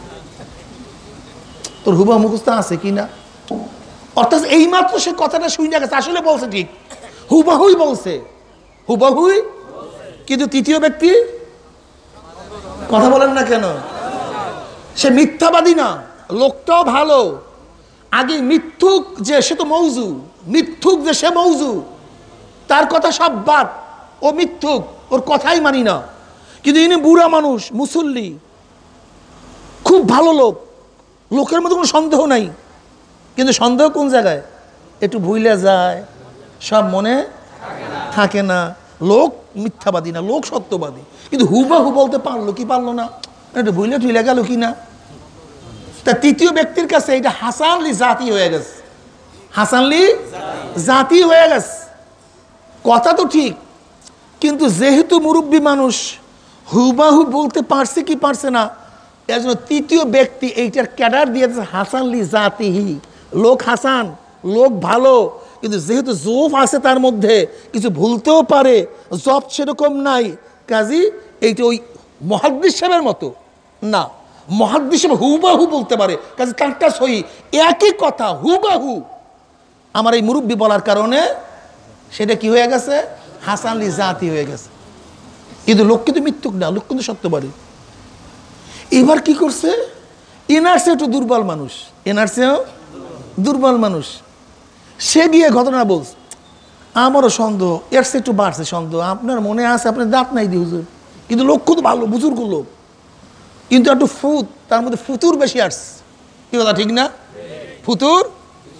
তোর হুবহু মুখস্থ আছে কি না? অর্থাৎ এইমাত্র সে কথাটা শুনে গেছে, আসলে বলছে ঠিক, হুবহুই বলছে, হুবহুই। কিন্তু তৃতীয় ব্যক্তি কথা বলেন না কেন? সে মিথ্যাবাদী না, লোকটাও ভালো, আগে মিথ্যুক যে সে তো মৌজু, মিথ্যুক যে সে মৌজু, তার কথা সব বাদ, ও মিথ্যুক, ওর কথাই মানি না। কিন্তু ইনি বুড়া মানুষ, মুসল্লি, খুব ভালো লোক, লোকের মধ্যে কোনো সন্দেহ নাই। কিন্তু সন্দেহ কোন জায়গায়? একটু ভুলে যায়, সব মনে থাকে না। লোক মিথ্যাবাদী না, লোক সত্যবাদী, কিন্তু হুবাহু বলতে পারলো কি পারলো না, একটু ভুলে ঠুলে গেল কি না। তা তৃতীয় ব্যক্তির কাছে এটা হাসানলি জাতি হয়ে গেছে, হাসানলি জাতি হয়ে গেছে। কথা তো ঠিক, কিন্তু যেহেতু মুরব্বী মানুষ হুবাহু বলতে পারছে কি পারছে না, এর জন্য তৃতীয় ব্যক্তি এইটার ক্যাডার দিয়েছে হাসানলি জাতিহি, লোক হাসান, লোক ভালো, কিন্তু যেহেতু জোফ আছে তার মধ্যে, কিছু ভুলতেও পারে, জব সেরকম নাই, কাজী এইটা ওই মুহাদ্দিস সাহেবের মতো না। মুহাদ্দিস সাহেব হুবাহু বলতে পারে, কাজী তারটা সহি, একই কথা হুবাহু আমার এই মুরব্বী বলার কারণে সেটা কি হয়ে গেছে? হাসানলি জাতি হয়ে গেছে। কিন্তু লোক কিন্তু মিথ্যুক না, লোক কিন্তু সত্যবাদী। এবার কি করছে? এনার চেয়ে একটু দুর্বল মানুষ, এনার চেয়েও দুর্বল মানুষ, সে গিয়ে ঘটনা বলছে, আমারও সন্দেহ, এর চেয়ে একটু বাড়ছে সন্দেহ, আপনার মনে আছে আপনার দাঁত নাই দি হুজুর, কিন্তু লোক খুব ভালো, বুজুর্গ লোক, কিন্তু একটু ফুত, তার মধ্যে ফুতুর বেশি আসছে। কি কথা ঠিক না? ফুতুর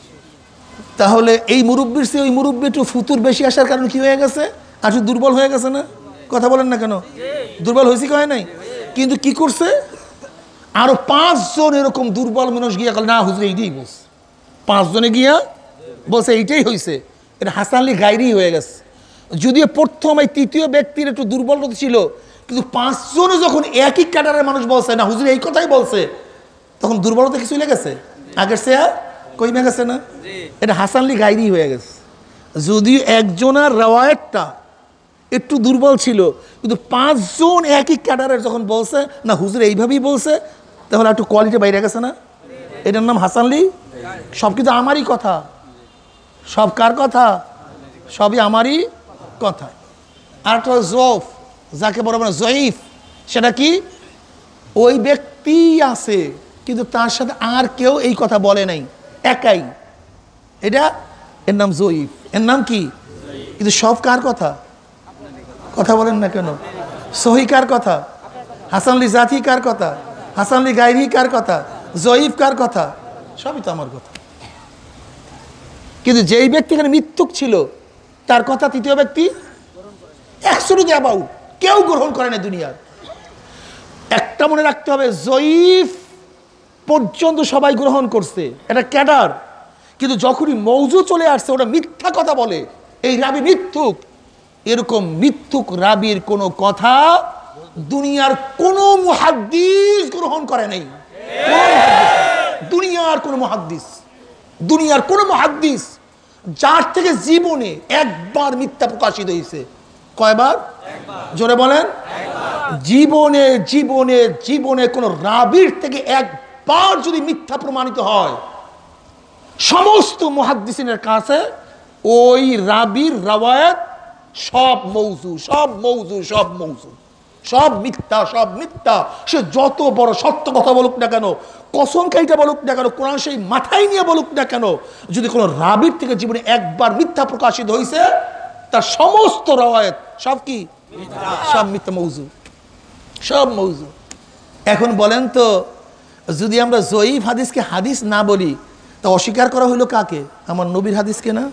তাহলে এই মুরব্বীর চেয়ে ওই মুরব্বী একটু ফুতুর বেশি আসার কারণ কি হয়ে গেছে? আর একটু দুর্বল হয়ে গেছে না? কথা বলেন না কেন? দুর্বল হয়েছে কি হয় নাই? কিন্তু কি করছে, আরো 5 জন এরকম দুর্বল মানুষ গিয়া না হুজুর এইটাই বলছে, 5 জনে গিয়া বলছে এইটাই হয়েছে, এটা হাসান আলী গায়রি হয়ে গেছে। যদিও প্রথম এই তৃতীয় ব্যক্তির একটু দুর্বলতা ছিল, কিন্তু 5 জনে যখন একই ক্যাডারের মানুষ বলছে না হুজুর এই কথাই বলছে, তখন দুর্বলতা কিছু লেগেছে আগের সে কইমে গেছে না? এটা হাসান আলী গায়রি হয়ে গেছে। যদিও একজনের রওয়ায়াতটা একটু দুর্বল ছিল, কিন্তু 5 জন একই ক্যাডারের যখন বলছে না হুজুর এইভাবেই বলছে, তাহলে একটু কোয়ালিটি বাইরে গেছে না? এটার নাম হাসান আলী। সব কিন্তু আমারই কথা, সব কার কথা? সবই আমারই কথা। আর একটা জয়ফ, যাকে বড় মানে জয়ীফ, সেটা কি? ওই ব্যক্তি আছে কিন্তু তার সাথে আর কেউ এই কথা বলে নাই, একাই, এটা এর নাম জয়ীফ। এর নাম কি? কিন্তু সব কার কথা? কথা বলেন না কেন? সহি কার কথা? হাসান আলী জাতি কার কথা? হাসান আলী গায়রি কার কথা? জয়ীফ কার কথা? সবই তো আমার কথা। কিন্তু যেই ব্যক্তি এখানে মিথ্যুক ছিল, তার কথা তৃতীয় ব্যক্তি অ্যাবসলিউটলি অ্যাবাউট কেউ গ্রহণ করে না দুনিয়ার। একটা মনে রাখতে হবে, জয়ীফ পর্যন্ত সবাই গ্রহণ করছে, এটা ক্যাডার। কিন্তু যখনই মৌজু চলে আসছে, ওটা মিথ্যা কথা বলে, এই রাবি মিথ্যুক। এরকম মিথ্যুক রাবির কোনো কথা দুনিয়ার কোনো মুহাদ্দিস গ্রহণ করে নাই। দুনিয়ার কোনো মুহাদ্দিস, দুনিয়ার কোনো মুহাদ্দিস যার থেকে জীবনে একবার মিথ্যা প্রকাশিত হয়েছে। কয়বার? জোরে বলেন। জীবনে জীবনে জীবনে কোন রাবির থেকে একবার যদি মিথ্যা প্রমাণিত হয়, সমস্ত মুহাদ্দিসিনের কাছে ওই রাবির রওয়ায়াত সব মৌজু, সব মৌজু, সব মৌজু, সব মিথ্যা, সব মিথ্যা। সে যত বড় সত্য কথা বলুক না কেন, কসম খাইটা বলুক না কেন, কোরআন সেই মাথায় নিয়ে বলুক না কেন, যদি কোনো রাবির থেকে জীবনে একবার মিথ্যা প্রকাশিত হয়েছে, তার সমস্ত রওয়ায়াত সব কি? সব মিথ্যা, মৌজু, সব মৌজু। এখন বলেন তো, যদি আমরা জয়ীফ হাদিসকে হাদিস না বলি, তা অস্বীকার করা হইলো কাকে? আমার নবীর হাদিসকে না?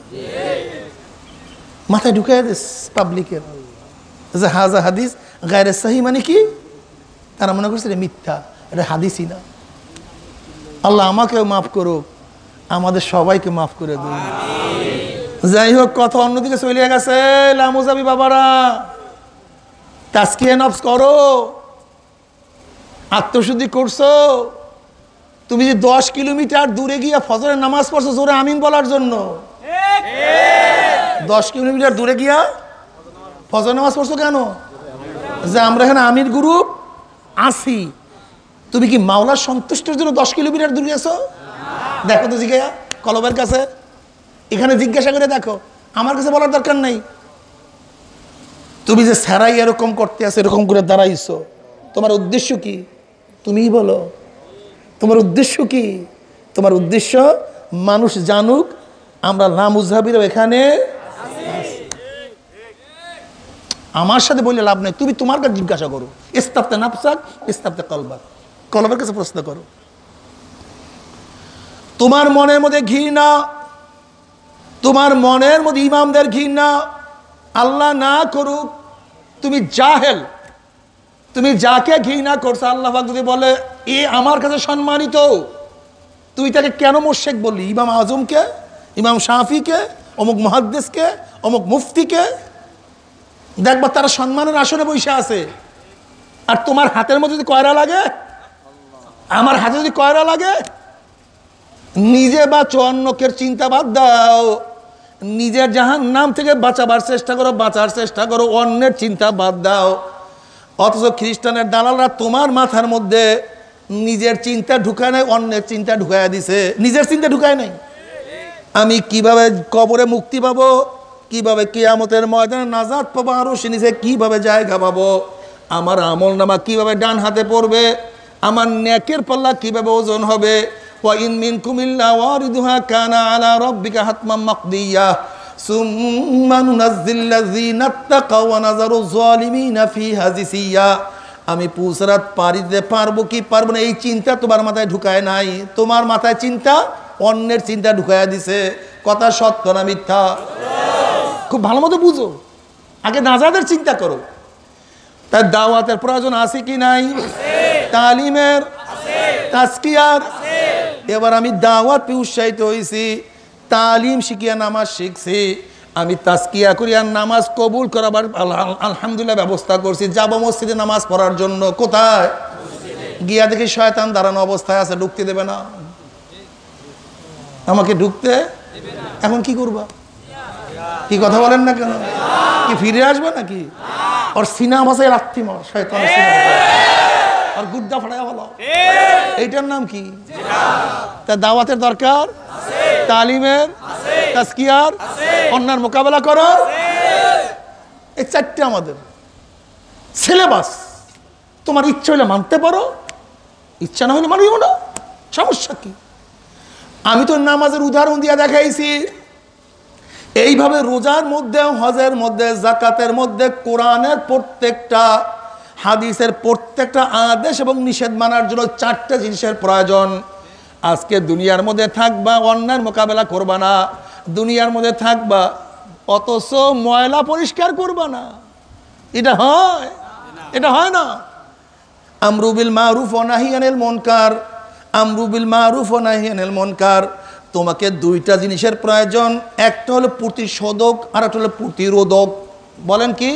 মাথায় ঢুকাই দিস পাবলিকের যে হাজা হাদিস গায়রে সহি, মানে কি? তারা মনে করছে এটা মিথ্যা, এটা হাদিসই না। আল্লাহ আমাকেও মাফ করুক, আমাদের সবাইকে মাফ করে দিন। যাই হোক, কথা অন্যদিকে চলে গেছে। লামুজাবি বাবারা, তাজকিয়া নফস করো, আত্মশুদ্ধি করছো। তুমি যে 10 কিলোমিটার দূরে গিয়ে ফজরের নামাজ পড়ছো জোরে আমিন বলার জন্য, 10 কিলোমিটার দূরে গিয়া ফজর নামাজ পড়ছো কেন? যে আমরা এখানে আমির গ্রুপ আছি। তুমি কি মাওলার সন্তুষ্টের জন্য 10 কিলোমিটার দূরে আছো? দেখো তো জিজ্ঞাসা কলবের কাছে, এখানে জিজ্ঞাসা করে দেখো, আমার কাছে বলার দরকার নাই। তুমি যে সারাই এরকম করতে আসো, এরকম করে দাঁড়াইছো, তোমার উদ্দেশ্য কি? তুমিই বলো, তোমার উদ্দেশ্য কি? তোমার উদ্দেশ্য মানুষ জানুক আমরা লামুজাবিরও এখানে। আমার সাথে বললে লাভ নেই, তুমি তোমার কাছে জিজ্ঞাসা করো। ইস্তাফতে নাফসাক ইস্তাফতে কলবাক, কলবের কাছে প্রশ্ন করো। তোমার মনের মধ্যে ঘৃণা, তোমার মনের মধ্যে ইমামদের ঘৃণা, আল্লাহ না করুক তুমি জাহেল, তুমি যাকে ঘৃণা করছো, আল্লাহ পাক যদি বলে এ আমার কাছে সম্মানিত, তুই তাকে কেন মুশরিক বললি? ইমাম আজমকে, ইমাম শাফিকে, অমুক মুহাদ্দিসকে, অমুক মুফতিকে, দেখবা তারা সম্মানের আসনে বসে আছে। আর তোমার হাতের মধ্যে যদি কয়রা লাগে, আমার হাতে যদি কয়রা লাগে, নিজে বাঁচো, অন্যকের চিন্তা বাদ দাও। নিজের জাহান্নাম থেকে বাঁচাবার চেষ্টা করো, বাঁচার চেষ্টা করো, অন্যের চিন্তা বাদ দাও। অথচ খ্রিস্টানের দালালরা তোমার মাথার মধ্যে নিজের চিন্তা ঢুকায় নাই, অন্যের চিন্তা ঢুকায় দিছে, নিজের চিন্তা ঢুকায় নাই। আমি কিভাবে কবরে মুক্তি পাবো, কিভাবে কিয়ামতের ময়দানে নাজাত পাবো, আরো সে নিজে কিভাবে জায়গা পাবো, আমার আমল নামা কিভাবে ডান হাতে পড়বে, আমার নেকের পাল্লা কিভাবে ওজন হবে। ওয়া ইন মিনকুম ইল্লা ওয়ারিদুহা কানা আলা রাব্বিকা হাতমান মাকদিয়া সুম্মা নুনাজ্জিল্লাযীনা তাকাও ওয়া নাযারু যালিমিনা ফিহা জিসিয়া। আমি পুসরাত পারি দিতে পারবো কি পারবো না এই চিন্তা তোমার মাথায় ঢুকায় নাই। তোমার মাথায় চিন্তা অন্যের চিন্তা ঢুকাইয়া দিছে। কথা সত্য না মিথ্যা? খুব ভালো মতো বুঝো, আগে নাজাদের চিন্তা করো। তার দাওয়াতের প্রয়োজন আছে কি নাই? তালিমের, তাজকিয়ার। এবার আমি দাওয়াতে উৎসাহিত হয়েছি, তালিম শিখিয়া নামাজ শিখছি, আমি তাজকিয়া করি আর নামাজ কবুল করাবার আলহামদুলিল্লাহ ব্যবস্থা করছি। যাব মসজিদে নামাজ পড়ার জন্য, কোথায় গিয়া দেখি শয়তান দাঁড়ানো অবস্থায় আছে, ঢুকতে দেবে না আমাকে, ঢুকতে। এখন কি করবা? কি কথা বলেন না কেন? কি ফিরে আসবে নাকি? ওর সিনা ভাষায় লাথি মার, শয়তান আর গুদ্দা ফাটায় ভালো। এইটার নাম কি? তা দাওয়াতের দরকার, তালিমের, তাজকিয়ার, অন্যার মোকাবেলা করার, এই চারটে আমাদের সিলেবাস। তোমার ইচ্ছা হলে মানতে পারো, ইচ্ছা না হলে মানিও না, সমস্যা কি? আমি তো নামাজের উদাহরণ দিয়ে দেখাইছি। এইভাবে রোজার মধ্যে, হজের মধ্যে, যাকাতের মধ্যে, কোরআনের প্রত্যেকটা হাদিসের প্রত্যেকটা আদেশ এবং নিষেধ মানার জন্য চারটা জিনিসের প্রয়োজন। আজকে দুনিয়ার মধ্যে থাকবা, অন্যায়ের মোকাবেলা করবা না, দুনিয়ার মধ্যে থাকবা অথচ ময়লা পরিষ্কার করবা না। এটা হয়? এটা হয় না। আমরু বিল মারুফ ওয়া নাহি আনিল মুনকার, আমরু বিল মারুফ ওয়া নাহি আনিল মুনকার। তোমাকে দুইটা জিনিসের প্রয়োজন, একটা হলো প্রতিশোধক আর একটা হলো প্রতিরোধক। বলেন কি?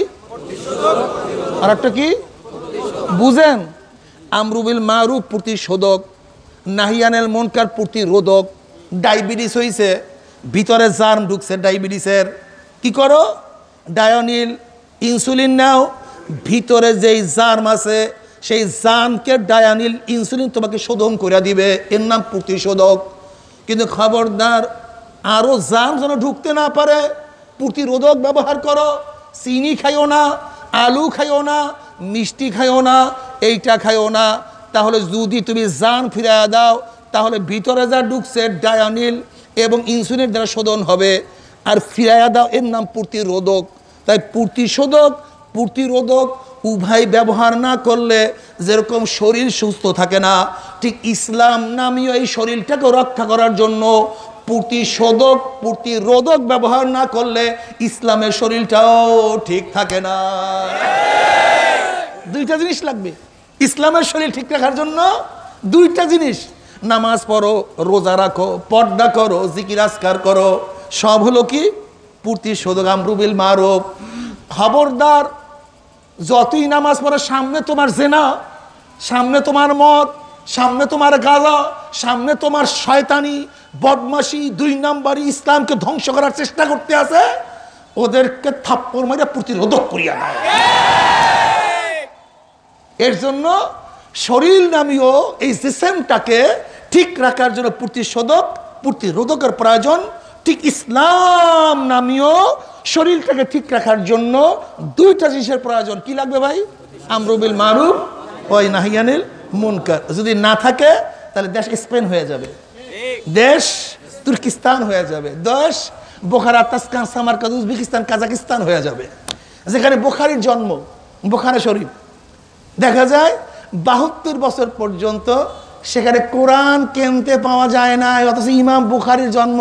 আর একটা কি বুঝেন? আমরু বিল মারুফ প্রতিশোধক, নাহি আনিল মুনকার প্রতিরোধক। ডায়াবেটিস হয়েছে, ভিতরে জার্ম ঢুকছে ডায়াবেটিসের, কি করো? ডায়োনিল ইনসুলিন নাও, ভিতরে যেই জার্ম আছে সেই জার্মকে ডায়ানিল ইনসুলিন তোমাকে শোধন করে দিবে, এর নাম প্রতিশোধক। কিন্তু খবরদার আরও জার্ম যেন ঢুকতে না পারে, প্রতিরোধক ব্যবহার করো। চিনি খাইও না, আলু খাইও না, মিষ্টি খাইও না, এইটা খাইও না। তাহলে যদি তুমি জার্ম ফিরিয়ে দাও, তাহলে ভিতরে যা ঢুকছে ডায়ানিল এবং ইনসুলিন দ্বারা শোধন হবে, আর ফিরাইয়া দাও, এর নাম প্রতিরোধক। তাই প্রতিশোধক, প্রতিরোধক উভয় ব্যবহার না করলে যেরকম শরীর সুস্থ থাকে না, ঠিক ইসলাম নামীয় এই শরীরটাকে রক্ষা করার জন্য প্রতিশোধক, প্রতিরোধক ব্যবহার না করলে ইসলামের শরীরটাও ঠিক থাকে না। দুইটা জিনিস লাগবে ইসলামের শরীর ঠিক রাখার জন্য, দুইটা জিনিস। নামাজ পড়ো, রোজা রাখো, পর্দা করো, জিকির আজকার করো, সব হলো কি? প্রতিশোধক, আমরু বিল মারুফ। খবরদার যতই নামাজ পড়ো, সামনে তোমার জেনা, সামনে তোমার মদ, সামনে তোমার গাঁজা, সামনে তোমার শয়তানি, বদমাশি, দুই নাম্বারি, ইসলামকে ধ্বংস করার চেষ্টা করতে আছে, ওদেরকে থাপ্পড় মেরে প্রতিরোধক করিয়া নেয়। এর জন্য শরীর নামীয় এই সিস্টেমটাকে ঠিক রাখার জন্য প্রতিশোধক, প্রতিরোধকের প্রয়োজন। ঠিক ইসলাম নামীয় শরীরটাকে ঠিক রাখার জন্য দুইটা জিনিসের প্রয়োজন। কি লাগবে ভাই? আমরু বিল মারুফ ওয়া নাহি আনিল মুনকার। যদি না থাকে তাহলে দেশ স্পেন হয়ে যাবে, দেশ তুর্কিস্তান হয়ে যাবে, দেশ Bukhara, Tashkent, Samarkand, Uzbekistan, Kazakhstan হয়ে যাবে। যেখানে বুখারীর জন্ম, বুখারা শরীফ, দেখা যায় 72 বছর পর্যন্ত সেখানে কোরআন কিনতে পাওয়া যায় না, অথচ ইমাম বুখারীর জন্ম।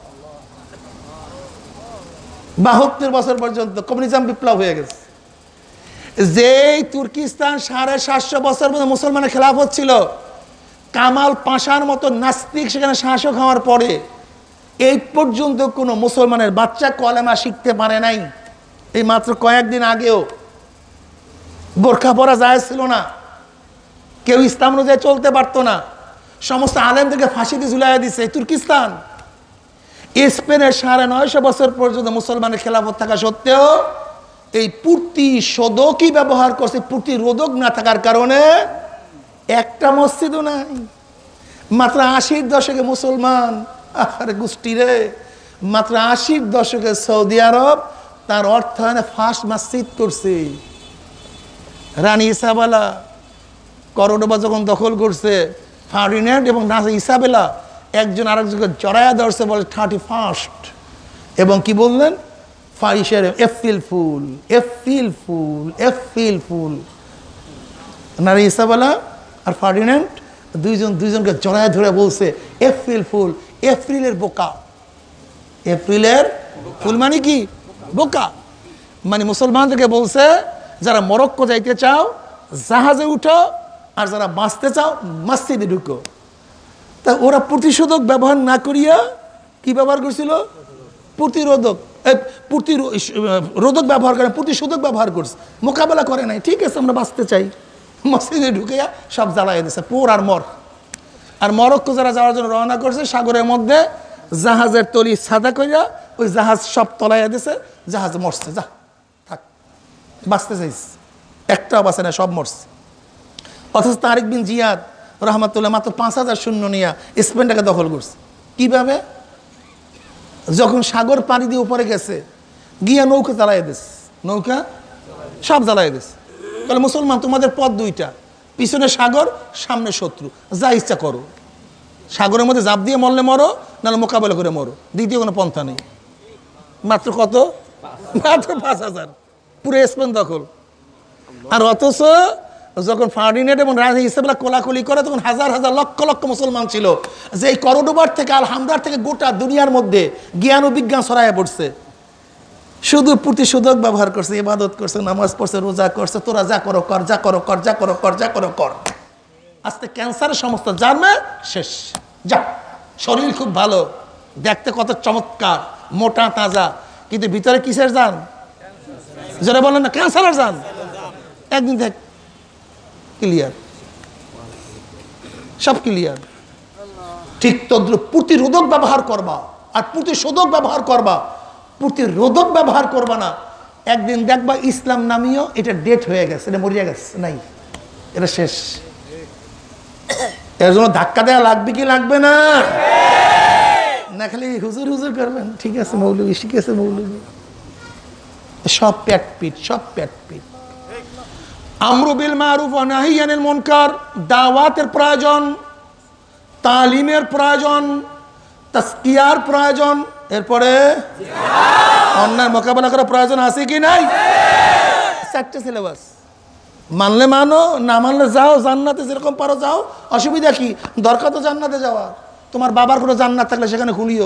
72 বছর পর্যন্ত কমিউনিজম বিপ্লব হয়ে গেছে। যেই তুর্কিস্তান 750 বছর পর্যন্ত মুসলমানের খেলাফত ছিল, কামাল পাশার মতো নাস্তিক সেখানে শাসক হওয়ার পরে এই পর্যন্ত কোনো মুসলমানের বাচ্চা কলেমা শিখতে পারে নাই। এই মাত্র কয়েকদিন আগেও বোরখা পরা জায়েজ ছিল না, কেউ ইসলাম অনুযায়ী চলতে পারতো না, সমস্ত আলেমদেরকে ফাঁসিতে ঝুলাইয়া দিছে তুর্কিস্তান। স্পেনের 950 বছর পর্যন্ত মুসলমানের খেলাফত থাকা সত্ত্বেও এই প্রতিশোধকই ব্যবহার করছে, প্রতিরোধক না থাকার কারণে একটা মসজিদও নাই। মাত্র 80-র দশকে মুসলমান, আরে গোষ্ঠী রে, মাত্র 80-র দশকে সৌদি আরব তার অর্থায়নে ফার্স্ট মসজিদ করছে। রানী ইসাবেলা করডোবা যখন দখল করছে, ফার্ডিন্যান্ড এবং রানী ইসাবেলা একজন আরেকজনকে জড়ায়া ধরছে, বলে 31st, এবং কি বললেন? ফাইসের April fool, April fool, April fool. নারী ইসাবেলা আর ফার্ডিন্যান্ড দুইজনকে জড়ায় ধরে বলছে এপ্রিল ফুল, এপ্রিলের বোকা। এপ্রিলের ফুল মানে কি? বোকা। মানে মুসলমানদেরকে বলছে যারা মরক্কো যাইতে চাও জাহাজে উঠো, আর যারা বাঁচতে চাও মসজিদে ঢুকো। তা ওরা প্রতিশোধক ব্যবহার না করিয়া কি ব্যবহার করছিল? প্রতিরোধক রোধক ব্যবহার করে, প্রতিশোধক ব্যবহার করছে, মোকাবেলা করে নাই। ঠিক আছে আমরা বাঁচতে চাই, মসজিদে ঢুকিয়া সব জ্বালাই দিয়েছে পোর আর মর। আর মরক্কো যারা যাওয়ার জন্য রওনা করছে সাগরের মধ্যে জাহাজের তলি সাদা করিয়া ওই জাহাজ সব তলাইয়া দিছে, জাহাজ মরছে। যা থাক, বাঁচতে চাইছে, একটাও বাঁচে না, সব মরছে। অথচ তারিক বিন জিয়াদ রহমাতুল্লাহ মাত্র 5000 সৈন্য নিয়ে স্পেনটাকে দখল করছে। কিভাবে? যখন সাগর পানি দিয়ে উপরে গেছে গিয়া নৌকা জ্বালাই দিছে, নৌকা সব জ্বালাই দিছে। তাহলে মুসলমান তোমাদের পথ দুইটা, পিছনে সাগর, সামনে শত্রু, যা ইচ্ছা করো। সাগরের মধ্যে জাপ দিয়ে মরলে মরো, নাহলে মোকাবেলা করে মরো, দ্বিতীয় কোনো পন্থা নেই। মাত্র কত? মাত্র 5000, পুরো স্পেন দখল। আর অথচ যখন ফার্ডিনেট এবং রাজা ইসলামরা কোলাকুলি করে তখন হাজার হাজার লক্ষ লক্ষ মুসলমান ছিল, যে এই করডোবার থেকে আলহামদার থেকে গোটা দুনিয়ার মধ্যে জ্ঞান ও বিজ্ঞান ছড়াইয়া পড়ছে। শুধু প্রতিশোধক ব্যবহার করছে, ইবাদত করছে, নামাজ পড়ছে, রোজা করছে, তোরা যা করো কর, যা করো কর, যা করো কর, যা করো কর। আজকে ক্যান্সারের সমস্ত জার্মে শেষ। যা, শরীর খুব ভালো, দেখতে কত চমৎকার, মোটা তাজা, কিন্তু ভিতরে কিসের জান? যারা বলেন না ক্যান্সারের জান, একদিন দেখ ক্লিয়ার, সব ক্লিয়ার। ঠিক তদ্রুপ প্রতিরোধক ব্যবহার করবা আর প্রতিশোধক ব্যবহার করবা, প্রতিরোধক ব্যবহার করবা না। একদিন দেখবা ইসলাম নামিও এটা ডেট হয়ে গেছে, এটা মরিয়া গেছে, নাই, এটা শেষ। এর জন্য ধাক্কা দেওয়া লাগবে কি লাগবে না? না খালি হুজুর হুজুর করবেন, ঠিক আছে মৌলবী, শিখেছে মৌলবী, সব পেট পিট, সব পেট পিট। আমরু বিল মারুফ ওয়া নাহি আনিল মুনকার, দাওয়াতের প্রয়োজন, তালিমের প্রয়োজন, তাসকিয়ার প্রয়োজন, এরপরে অন্যায় মোকাবেলা করার প্রয়োজন আছে কি নাই? 4টে সিলেবাস। মানলে মানো, না মানলে যাও, জান্নাতে যেরকম পারো যাও, অসুবিধা কি? দরকার তো জান্নাতে যাওয়া। তোমার বাবার কোনো জান্নাত থাকলে সেখানে খুলিও,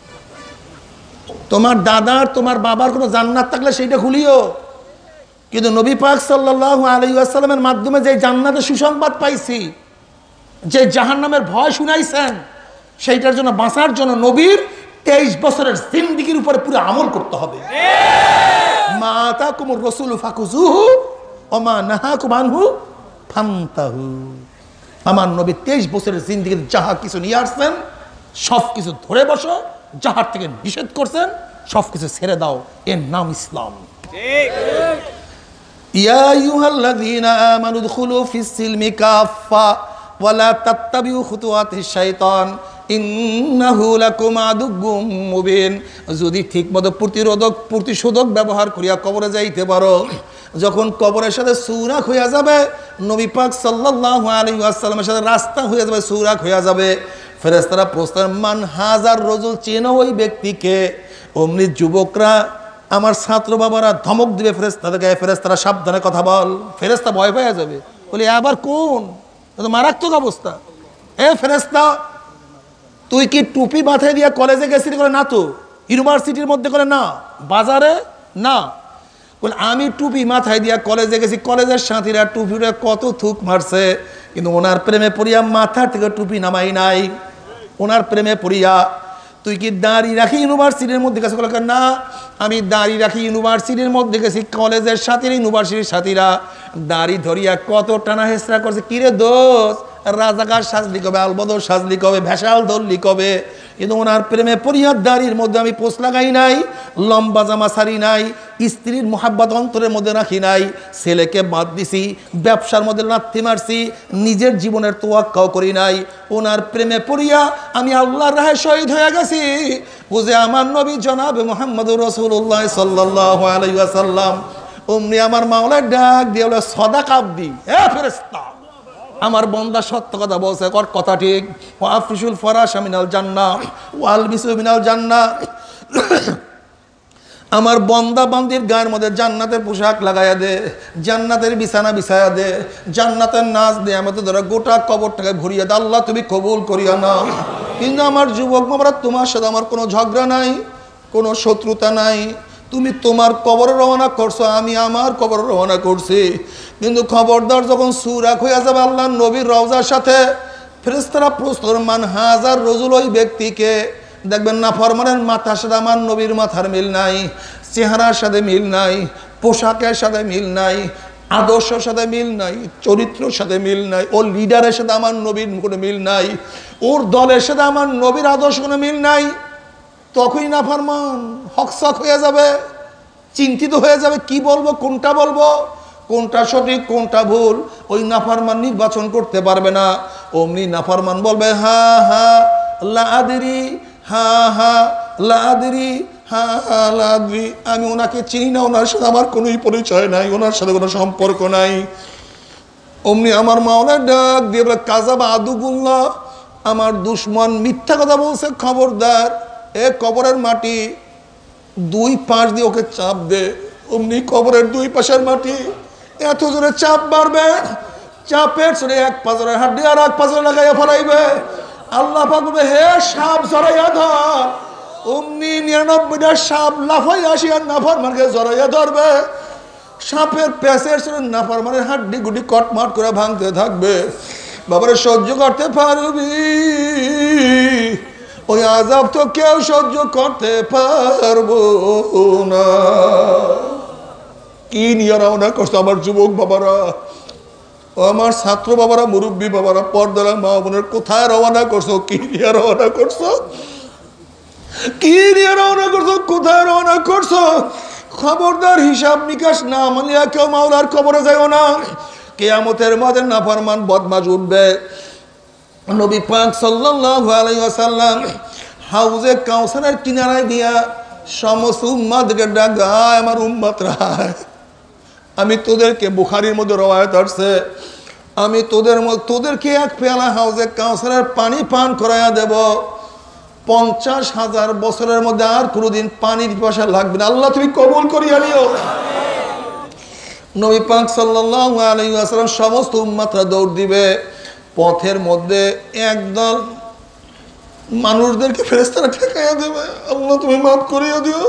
তোমার দাদার তোমার বাবার কোনো জান্নাত থাকলে সেইটা খুলিও। কিন্তু নবী পাক সাল্লাল্লাহু আলাইহি ওয়াসাল্লামের মাধ্যমে যে জান্নাতের সুসংবাদ পাইছি, যে জাহান্নামের ভয় শুনাইছেন, সেইটার জন্য বাঁচার জন্য নবীর 23 বছরের জিন্দেগির উপরে পুরো আমল করতে হবে। মা আতাকুমুর রাসূলু ফাকুযুহু ওয়া মা নাহাকুম আনহু ফান্তাহু। আমার নবী 23 বছরের জিন্দেগির যাহা কিছু নিয়ে আসছেন সব কিছু ধরে বসো, যাহার থেকে নিষেধ করছেন সব কিছু ছেড়ে দাও, এর নাম ইসলাম। ইয়া আইয়ুহাল্লাযীনা আমানু দুখুলু ফিস সিলমি কাফা ওয়া লা তাত্তাবিউ খুতুওয়াতিশ শাইতান ইন্নাহু লাকুম আদুউম মুবিন। যদি ঠিকমতো প্রতিশোধক ব্যবহার করিয়া কবরে যাইতে পারো, যখন কবরের সাথে সূরাক হইয়া যাবে, নবী পাক সাল্লাল্লাহু আলাইহি ওয়াসাল্লামের সাথে রাস্তা হইয়া যাবে, সূরাক হইয়া যাবে, ফেরেশতারা প্রশ্ন মান হাজার রাজুল, চেনো ওই ব্যক্তিকে? অমনি যুবকরা, আমার ছাত্র বাবারা ধমক দিবে ফেরেশতাদেরকে, ফেরেশতারা সাবধানে কথা বল। ফেরেশতা ভয় পেয়ে যাবে, বলি আবার কোন? তো মারাত্মক অবস্থা। এ ফেরেশতা, তুই কি টুপি মাথায় দিয়া কলেজে গেছিলি? করে না। তো ইউনিভার্সিটির মধ্যে? করে না। বাজারে? না। বলে আমি টুপি মাথায় দিয়া কলেজে গেছি, কলেজের সাথীরা টুপিটা কত থুক মারছে, কিন্তু ওনার প্রেমে পড়িয়া মাথার থেকে টুপি নামাই নাই। ওনার প্রেমে পড়িয়া তুই কি দাড়ি রাখি ইউনিভার্সিটির মধ্যে গেছে? না, আমি দাড়ি রাখি ইউনিভার্সিটির মধ্যে গেছি, কলেজের সাথীরা ইউনিভার্সিটির সাথীরা দাড়ি ধরিয়া কত টানা হেসরা করছে। কিরে দোষ, রাজাকার সাজলি কবে, আলবদর সাজলি কবে, ভেসাল ধরলি কবে? কিন্তু ওনার প্রেমে পড়িয়া দাড়ির মধ্যে আমি পোষ লাগাই নাই, লম্বা জামা সারি নাই, স্ত্রীর মোহাব্বত অন্তরের মধ্যে রাখি নাই, ছেলেকে বাদ দিছি, ব্যবসার মধ্যে লাথি মারছি, নিজের জীবনের তোয়াক্কাও করি নাই। ওনার প্রেমে পড়িয়া আমি আল্লাহর রাহে শহীদ হয়ে গেছি। বুঝে আমার নবী জনাবে মুহাম্মদুর রাসূলুল্লাহ সাল্লাল্লাহু আলাইহি ওয়াসাল্লাম অমনি আমার মাওলার ডাক দিয়ে বলে, সদাকা আবদি, এ ফেরেশতা, আমার বন্দা সত্য কথা বলছে, কর কথা ঠিক। ও আফরিসুল ফরাশ মিনাল জান্নাহ ওয়া আলবিসু মিনাল জান্নাহ, আমার বন্দা বান্দির গায়ের মধ্যে জান্নাতের পোশাক লাগাইয়া দে, জান্নাতের বিছানা বিছাইয়া দে, জান্নাতের নাচ দে, আমাদের ধরা গোটা কবরটাকে ভরিয়ে দে। আল্লাহ তুমি কবুল করিয়া নাও। কিন্তু আমার যুবক বাবারা, তোমার সাথে আমার কোনো ঝগড়া নাই, কোনো শত্রুতা নাই। তুমি তোমার কবরে রওনা করছো, আমি আমার কবরে রওনা করছি। কিন্তু খবরদার যখন সুরাক হইয়া যাবে আল্লাহ নবীর রওজার সাথে, ফেরেশতারা প্রস্তর মান হাজার রজুল ওই ব্যক্তিকে দেখবেন নাফরমানের মাথার সাথে আমার নবীর মাথার মিল নাই, চেহারার সাথে মিল নাই, পোশাকের সাথে মিল নাই, আদর্শের সাথে মিল নাই, চরিত্রের সাথে মিল নাই, ওর লিডারের সাথে আমার নবীর কোনো মিল নাই, ওর দলের সাথে আমার নবীর আদর্শ কোনো মিল নাই। তখনই নাফরমান হকসক হয়ে যাবে, চিন্তিত হয়ে যাবে, কি বলবো, কোনটা বলবো, কোনটা সঠিক কোনটা ভুল। ওই নাফরমান নির্বাচন করতে পারবে না। অমনি নাফরমান বলবে হা হা লা আদরি, হা হা লা আদরি, হা হা লা আদরি। আমি ওনাকে চিনি না, ওনার সাথে আমার কোনোই পরিচয় নাই, ওনার সাথে কোনো সম্পর্ক নাই। অমনি আমার মাওলা ডাক দিয়ে বলে কাযাবা আদুগুল্লাহ, আমার দুশমন মিথ্যা কথা বলছে, খবরদার এ কবরের মাটি দুই পাশ দিয়ে ওকে চাপ দে। অমনি কবরের দুই পাশের মাটি এত জোরে চাপ মারবে, চাপের সরে এক পাঁচরের হাড্ডি আর এক পাঁচরে লাগাইয়া ফেলাইবে। আল্লাহ পাক বলবে হে সাপ জড়াইয়া ধর। অমনি 99টা সাপ লাফাই আসি আর নাফরমানকে জড়াইয়া ধরবে। সাপের প্যাসের সরে নাফরমানের হাড্ডি গুডি কটমাট করে ভাঙতে থাকবে। বাবারে সহ্য করতে পারবি? ওই আযাব তো কেউ সহ্য করতে পারবো না। কি নিয়ে রওনা করছো আমার যুবক বাবারা, আমার ছাত্র বাবারা, মুরব্বী বাবারা, পর্দার মা বোনের, কোথায় রওনা করছো? কি নিয়ে রওনা করছো? কি নিয়ে রওনা করছো? কোথায় রওনা করছো? খবরদার হিসাব নিকাশ না মানিয়া কেউ মাওলার কবরে যাইও না। কিয়ামতের মাঠে নাফরমান বদমাশ উঠবে। নবী পাক সাল্লাল্লাহু আলাইহি ওয়াসাল্লাম হাউজে কাউসারের কিনারায় গিয়া সমস্ত উম্মতকে ডাকায়, আমার উম্মতরা আমি তোদেরকে, বুখারীর মধ্যে রওয়ায়াত আছে, আমি তোদেরকে এক পেয়ালা হাউজে কাউসারের পানি পান করাইয়া দেব। 50,000 বছরের মধ্যে আর কোনোদিন পানির পিপাসা লাগবে না। আল্লাহ তুমি কবুল করিয়া নিও। নবী পাক সাল্লাল্লাহু আলাইহি ওয়াসাল্লাম সমস্ত উম্মতরা দৌড় দিবে। পথের মধ্যে একদল মানুষদেরকে ফেরেশতারা ঠেকাইয়া দেবে। আল্লাহ তুমি মাফ করিয়া দিও।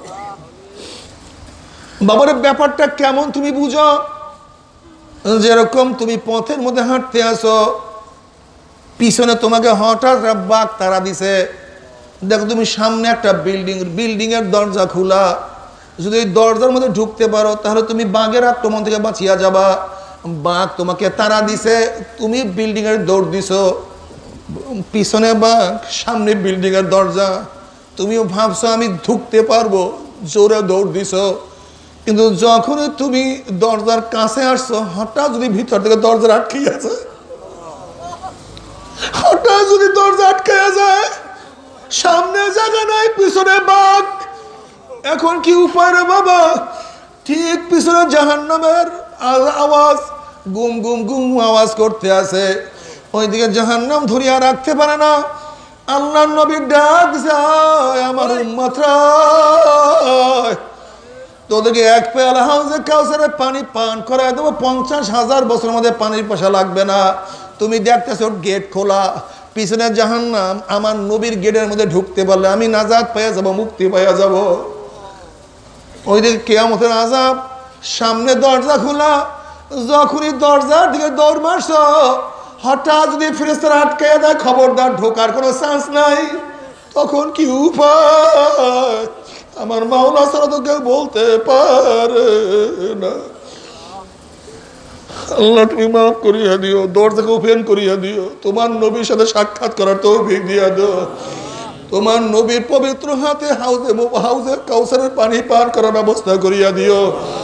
বাবার ব্যাপারটা কেমন তুমি বুঝো? যেরকম তুমি পথের মধ্যে হাঁটতে আসো, পিছনে তোমাকে হঠাৎ বাঘ তাড়া দিছে। দেখো তুমি সামনে একটা বিল্ডিং এর দরজা খোলা, যদি ওই দরজার মধ্যে ঢুকতে পারো তাহলে তুমি বাঘের আক্রমণ থেকে বাঁচিয়া যাবা। বাঘ তোমাকে তাড়া দিছে, তুমি বিল্ডিং এর দৌড় দিছো, পিছনে বাঘ, সামনে বিল্ডিং এর দরজা, তুমিও ভাবছো আমি ঢুকতে পারবো, জোরে দৌড় দিছো। কিন্তু যখন তুমি দরজার কাছে আসছো, হঠাৎ যদি ভিতর থেকে দরজা আটকে আছে, হঠাৎ যদি দরজা আটকে যায়, সামনে জায়গা নাই, পিছনে বাঘ, এখন কি উপায় রে বাবা? ঠিক পিছনে জাহান্নামের আওয়াজ গুম গুম গুম আওয়াজ করতে আছে। ওইদিকে জাহান্নাম ধরিয়া রাখতে পারে না। আল্লাহর নবী ডাক যায়, আমার উম্মতরা তোদেরকে এক পেয়ালা হাউজে কাউসারের পানি পান করায় দেবো। 50,000 বছরের মধ্যে পানির পয়সা লাগবে না। তুমি দেখতেছো গেট খোলা, পিছনে জাহান্নাম, আমার নবীর গেটের মধ্যে ঢুকতে পারলে আমি নাজাত পাইয়া যাব, মুক্তি পাইয়া যাব। ওইদিকে কিয়ামতের আযাব, সামনে দরজা খোলা, যখনই দরজার দিকে দৌড় মারছো, হঠাৎ যদি ফেরেশতারা আটকাইয়া দেয়, খবরদার ঢোকার কোনো চান্স নাই। তখন কি উপায়? আমার মাওলা ছাড়া তো কেউ বলতে পারে না। আল্লাহ তুমি মাফ করিয়া দিও, দরজাকে ওপেন করিয়া দিও, তোমার নবীর সাথে সাক্ষাৎ করার তৌফিক দিয়া দিও। তোমার নবীর পবিত্র হাতে হাউজে কাউসারের পানি পান করার ব্যবস্থা করিয়া দিও।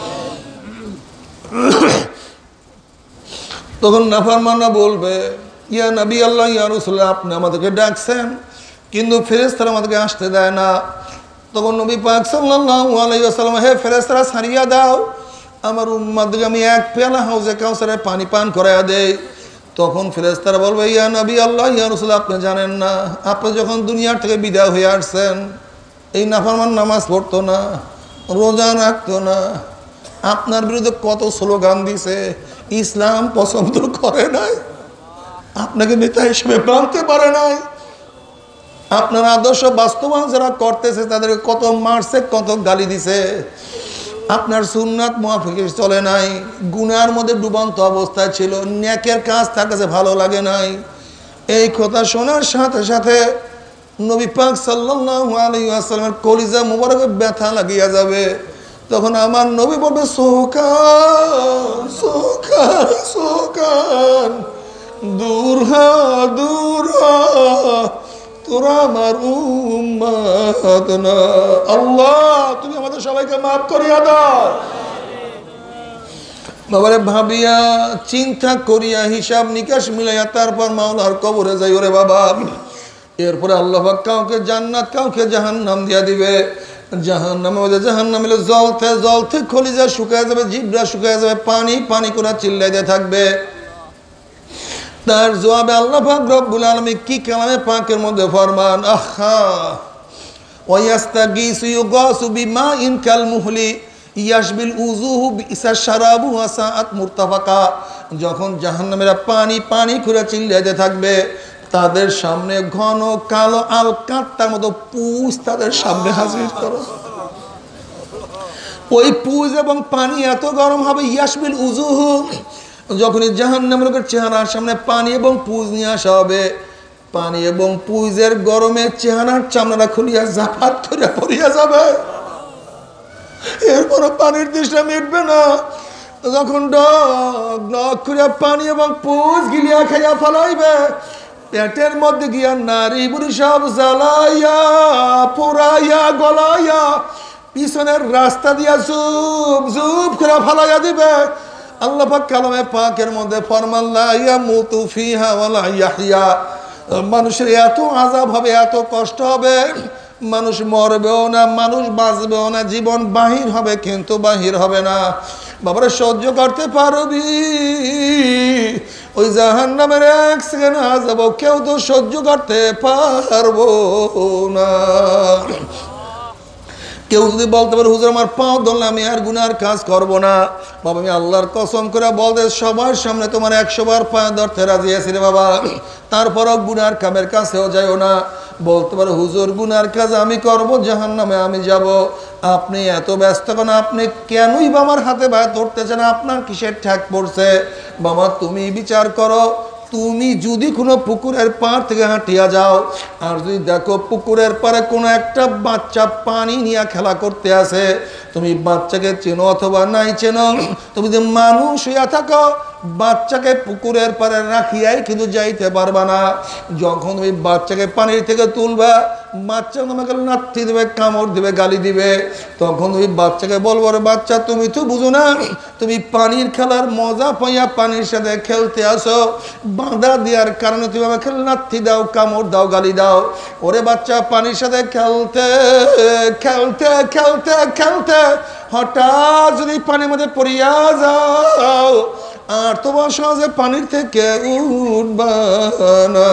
তখন নাফরমানরা বলবে, ইয়া নবী আল্লাহ, ইয়া রাসূলুল্লাহ, আপনি আমাদেরকে ডাকছেন কিন্তু ফেরেশতারা আমাদেরকে আসতে দেয় না। তখন নবী পাক সাল্লাল্লাহু আলাইহি ওয়াসাল্লাম, হে ফেরেশতারা ছাড়িয়া দাও, আমার উম্মতকে আমি এক পেয়ালা হাউজে কাউসারের পানি পান করাইয়া দেই। তখন ফেরেশতারা বলবে, ইয়া নবী আল্লাহ, ইয়া রাসূলুল্লাহ, আপনি জানেন না, আপনি যখন দুনিয়ার থেকে বিদায় হয়ে আসছেন, এই নাফরমান নামাজ পড়তো না, রোজা রাখতো না, আপনার বিরুদ্ধে কত স্লোগান দিছে, ইসলাম পছন্দ করে নাই, আপনাকে নেতা হিসেবে মানতে পারে নাই, আপনার আদর্শ বাস্তবায়ন যারা করতেছে তাদেরকে কত মারছে, কত গালি দিছে, আপনার সুন্নাত মুআফিক চলে নাই, গুনার মধ্যে ডুবন্ত অবস্থায় ছিল, নেকের কাজ তার কাছে ভালো লাগে নাই। এই কথা শোনার সাথে সাথে নবী পাক সাল্লাল্লাহু আলাইহি ওয়াসাল্লামের কলিজা মুবারকে ব্যথা লাগিয়া যাবে। তখন আমার নবী বলবে, সোকান সোকান সোকান, দূর হ দূর হ, তোরা আমার উম্মত না। আল্লাহ তুমি আমাদের সবাইকে মাফ করিয়া দাও। বাবারে ভাবিয়া চিন্তা করিয়া হিসাব নিকাশ মিলাইয়া তারপর মাওলার কবরে যাই। ওরে বাবা, এরপরে আল্লাহ পাক কাউকে জান্নাত কাউকে জাহান্নাম দিয়া দিবে। জাহান্নামে জাহান্নাম মিলে জ্বলতে জ্বলতে কলিজা শুকায় যাবে, জিহ্বা শুকায় যাবে, পানি পানি করে চিল্লাইতে থাকবে। তার জবাবে আল্লাহ পাক রব্বুল আলামিন কি কালামে পাকের মধ্যে ফরমান, আহা ওয়াস্তাগীসু ইউগাসু বিমাইন কাল মুহলি ইয়াশবিল উযুহু বিসা শারাবু ওয়া সাআত মুরতাফাকা। যখন জাহান্নামীরা পানি পানি করে চিল্লাইতে থাকবে, তাদের সামনে ঘন কালো আলকাত্তার মতো পুষ তাদের সামনে হাজির করো। ওই পুষ এবং পানি এত গরম হবে, ইয়াশবিল উযুহু, যখনই জাহান্নামের লোকের চেহারার সামনে পানি এবং পুজ নিয়ে আসা হবে, পানি এবং পুজের গরমে চেহারার চামড়া খুলিয়া জাফাত করে পড়িয়া যাবে। এরপর পানির তৃষ্ণা মিটবে না, যখন ডগ ডগ করে পানি এবং পুজ গিলিয়া খাইয়া ফেলাইবে, পেটের মধ্যে গিয়া নারী বুড়ি সব জ্বালাইয়া পোড়াইয়া গলাইয়া পিছনের রাস্তা দিয়া জুব জুব করে ফেলাইয়া দিবে। আল্লাহ পাক কালামে পাকের মধ্যে ফরমান, লা ইয়ামুতু ফিহা ওয়ালা ইয়াহইয়া। মানুষের এত আযাব হবে, এত কষ্ট হবে, মানুষ মরবেও না, মানুষ বাঁচবেও না, জীবন বাহির হবে কিন্তু বাহির হবে না। বাবারা সহ্য করতে পারবি? ওই জাহান্নামের এক সেকেন্ড আযাব কেউ তো সহ্য করতে পারবো না। কেউ যদি বলতে পারে, হুজুর আমার পাও ধরলে আমি আর গুনার কাজ করব না, বাবা আমি আল্লাহর কসম করে বলতে সবার সামনে তোমার 100 বার পায়ে ধরতে রাজি আছি রে বাবা, তারপরও গুনার কামের কাছেও যাইও না। বলতে পারে, হুজুর গুনার কাজ আমি করব, জাহান্নামে আমি যাব। আপনি এত ব্যস্ত কেন? আপনি কেনই বা আমার হাতে পায়ে ধরতেছেন? আপনার কিসের ঠ্যাক পড়ছে? বাবা তুমি বিচার করো। তুমি যদি কোনো পুকুরের পাড় থেকে হাঁটিয়া যাও, আর যদি দেখো পুকুরের পাড়ে কোনো একটা বাচ্চা পানি নিয়ে খেলা করতে আসে, তুমি বাচ্চাকে চেনো অথবা নাই চেনো, তুমি যদি মানুষ হইয়া থাকো, বাচ্চাকে পুকুরের পাড়ে রাখিয়াই কিন্তু যাইতে পারবা না। যখন তুমি বাচ্চাকে পানির থেকে তুলবা, বাচ্চা তোমাকে লাথি দেবে, কামড় দিবে, গালি দিবে, তখন তুমি বাচ্চাকে বলবো, রে বাচ্চা তুমি তো বুঝো না, তুমি পানির খেলার মজা পাইয়া পানির সাথে খেলতে আসো, বাঁধা দেওয়ার কারণে তুমি আমাকে লাথি দাও, কামড় দাও, গালি দাও। ওরে বাচ্চা পানির সাথে খেলতে খেলতে খেলতে খেলতে হঠাৎ যদি পানির মধ্যে পড়িয়া যাও, আর তোমার সহজে পানির থেকে উঠবা না।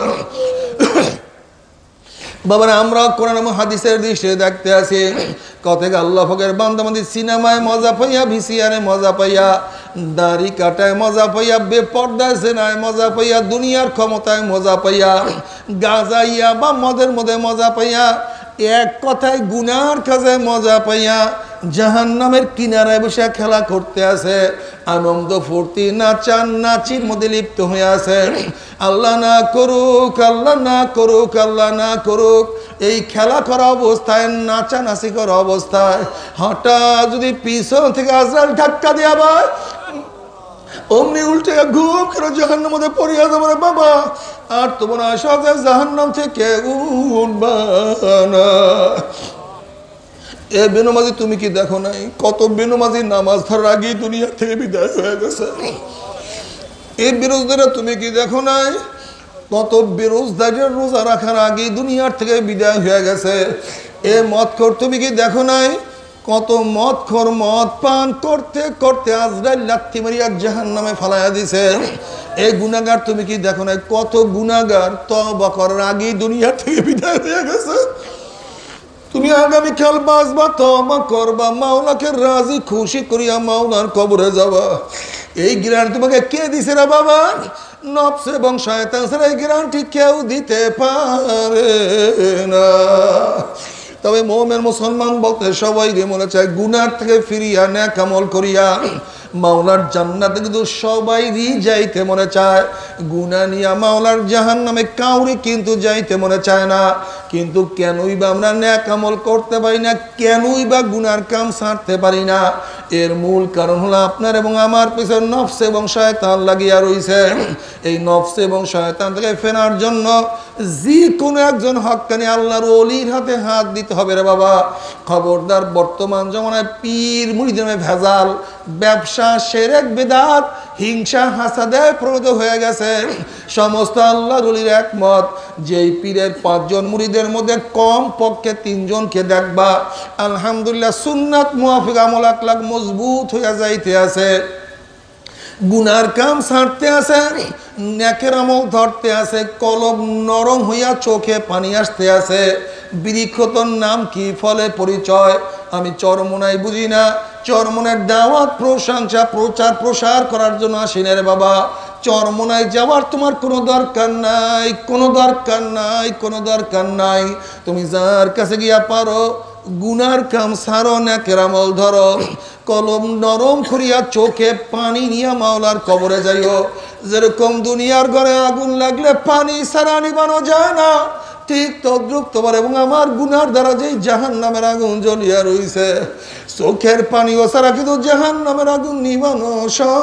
বাবারা আমরা কোরআন এবং হাদিসের দৃশ্যে দেখতে আছি, কত আল্লাহ পাকের বান্দাবান্দি সিনেমায় মজা পাইয়া, ভিসিআরে মজা পাইয়া, দাড়ি কাটায় মজা পাইয়া, বেপর্দায় সেনায় মজা পাইয়া, দুনিয়ার ক্ষমতায় মজা পাইয়া, গাজাইয়া বা মদের মধ্যে মজা পাইয়া, এক কথায় গুনার কাজে মজা পাইয়া জাহান্নামের কিনারায় বসে খেলা করতে আছে, আনন্দ ফুর্তি নাচান নাচির মধ্যে লিপ্ত হয়ে আছে। আল্লাহ না করুক, আল্লাহ না করুক, আল্লাহ না করুক, এই খেলা করা অবস্থায়, নাচানাচি করা অবস্থায় হঠাৎ যদি পিছন থেকে আজরাইল ধাক্কা দেয়া হয়, অমনি উল্টে ঘুম করে জাহান্নামের মধ্যে পড়িয়া যাবো রে বাবা, আর তোমার আশা আছে জাহান্নাম থেকে উঠবা না। এ বেনমাজি তুমি কি দেখো নাই? কত বেনমাজি নামাজ ধরার আগেই দুনিয়া থেকে বিদায় হয়ে গেছে। এই বিরোধীরা তুমি কি দেখো নাই? কত বিরোধীদের রোজা রাখার আগেই দুনিয়ার থেকে বিদায় হয়ে গেছে। এ মদখোর তুমি কি দেখো নাই? কত মদখোর মদ পান করতে করতে আজরাইল লাথি মারিয়া জাহান্নামে ফালাইয়া দিছে। এই গুনাহগার তুমি কি দেখো নাই? কত গুনাহগার তওবা করার আগেই দুনিয়া থেকে বিদায় হয়ে গেছে। তুমি আগামীকাল বাঁচবা, তওবা করবা, মাওলাকে রাজি খুশি করিয়া মাওলার কবরে যাবা। এই গ্যারান্টি তোমাকে কে দিছে রে বাবা? নফস এবং শয়তান ছাড়া এই গ্যারান্টি কেউ দিতে পারে না। তবে মুমিন মুসলমান বলতে সবাই মনে চায় গুনাহ থেকে ফিরিয়া নেক আমল করিয়া মাওলার জান্নাতে কিন্তু সবাইরই যাইতে মনে চায়। গুনাহ নিয়া মাওলার জাহান্নামে কাউরি কিন্তু যাইতে মনে চায় না। কিন্তু কেনই বা আমরা নেক আমল করতে পারি না, কেনই বা গুনার কাম ছাড়তে পারি না? এর মূল কারণ হলো আপনার এবং আমার পিছনে নফস এবং শয়তান লাগিয়া রইছে। এই নফস এবং শয়তান থেকে ফেরার জন্য যে কোনো একজন হক্কানি আল্লাহর ওলির হাতে হাত দিতে হবে রে বাবা। খবরদার, বর্তমান জমানায় পীর মুরিদের ভেজাল, ব্যবসা, শিরক, বিদআত, হিংসা, হাসাদে প্রবৃত্ত হয়ে গেছে। সমস্ত আল্লাহর ওলির একমত, যেই পীরের 5 জন মুরিদের মধ্যে কম পক্ষে 3 জনকে দেখবা আলহামদুলিল্লাহ সুন্নাত মুআফিক আমল আখলাক মজবুত হইয়া যাইতে আছে, গুনার কাম ছাড়তে আছে, নেকের আমল ধরতে আছে, কলব নরম হইয়া চোখে পানি আসতে আছে। বৃক্ষতর নাম কি, ফলে পরিচয়। আমি চরমোনাই বুঝি না, চরমোনার দাওয়াত প্রশংসা প্রচার প্রসার করার জন্য আসি না রে বাবা। চরমোনায় যাওয়ার তোমার কোনো দরকার নাই, কোনো দরকার নাই, কোনো দরকার নাই। তুমি যার কাছে গিয়া পারো গুনার কাম সারো, নেকের আমল ধরো, কলম নরম করিয়া চোখে পানি নিয়ে মাওলার কবরে যাইও। যেরকম দুনিয়ার ঘরে আগুন লাগলে পানি ছাড়া নিবানো যায় না, ঠিক তদ্রুপ তোমার এবং আমার গুনার দ্বারা যেই জাহান্নামের আগুন জ্বলিয়া রইছে, চোখের পানিও ছাড়া কিন্তু জাহান্নামের আগুন নিবানো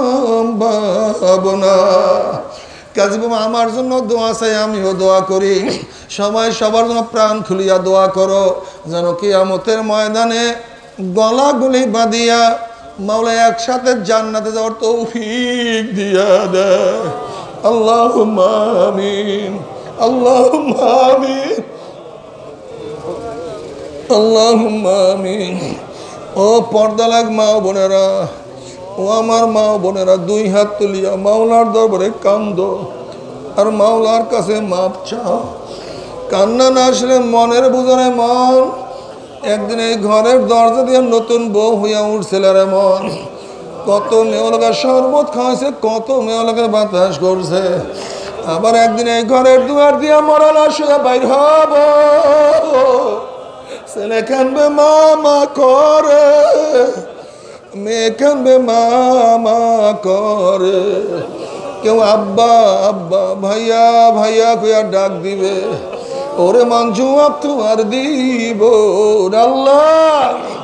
সম্ভব না। কাজী বাবা, আমার জন্য দোয়া চাই, আমিও দোয়া করি। সবাই সবার জন্য প্রাণ খুলিয়া দোয়া করো, যেন কিয়ামতের ময়দানে গলাগলি বাঁধিয়া মাওলা একসাথে জান্নাতে যাওয়ার তৌফিক দিয়া দেয়। আল্লাহুম্মা আমিন, আল্লাহুম্মা আমিন, আল্লাহুম্মা আমিন। ও পর্দালাগ মা বোনেরা, ও আমার মা বোনেরা, 2 হাত তুলিয়া মাওলার দরবারে কান্দো আর মাওলার কাছে মাপ চাও। কান্না না আসলে মনের বুঝনে মন। একদিন এই ঘরের দরজা দিয়ে নতুন বউ হইয়া উঠছিল রে মন। কত মেয়েলাকে শরবত খাওয়াইছে, কত মেয়েলাকে বাতাস করছে। আবার একদিন এই ঘরের দুয়ার দিয়া মরা লাশ হইয়া বাইর হব। ছেলে কানবে মামা করে, মেয়ে কানবে মামা করে, কেউ আব্বা আব্বা, ভাইয়া ভাইয়া কইয়া ডাক দিবে। ওরে মাঞ্জু আপ তোমার দিব। আল্লাহ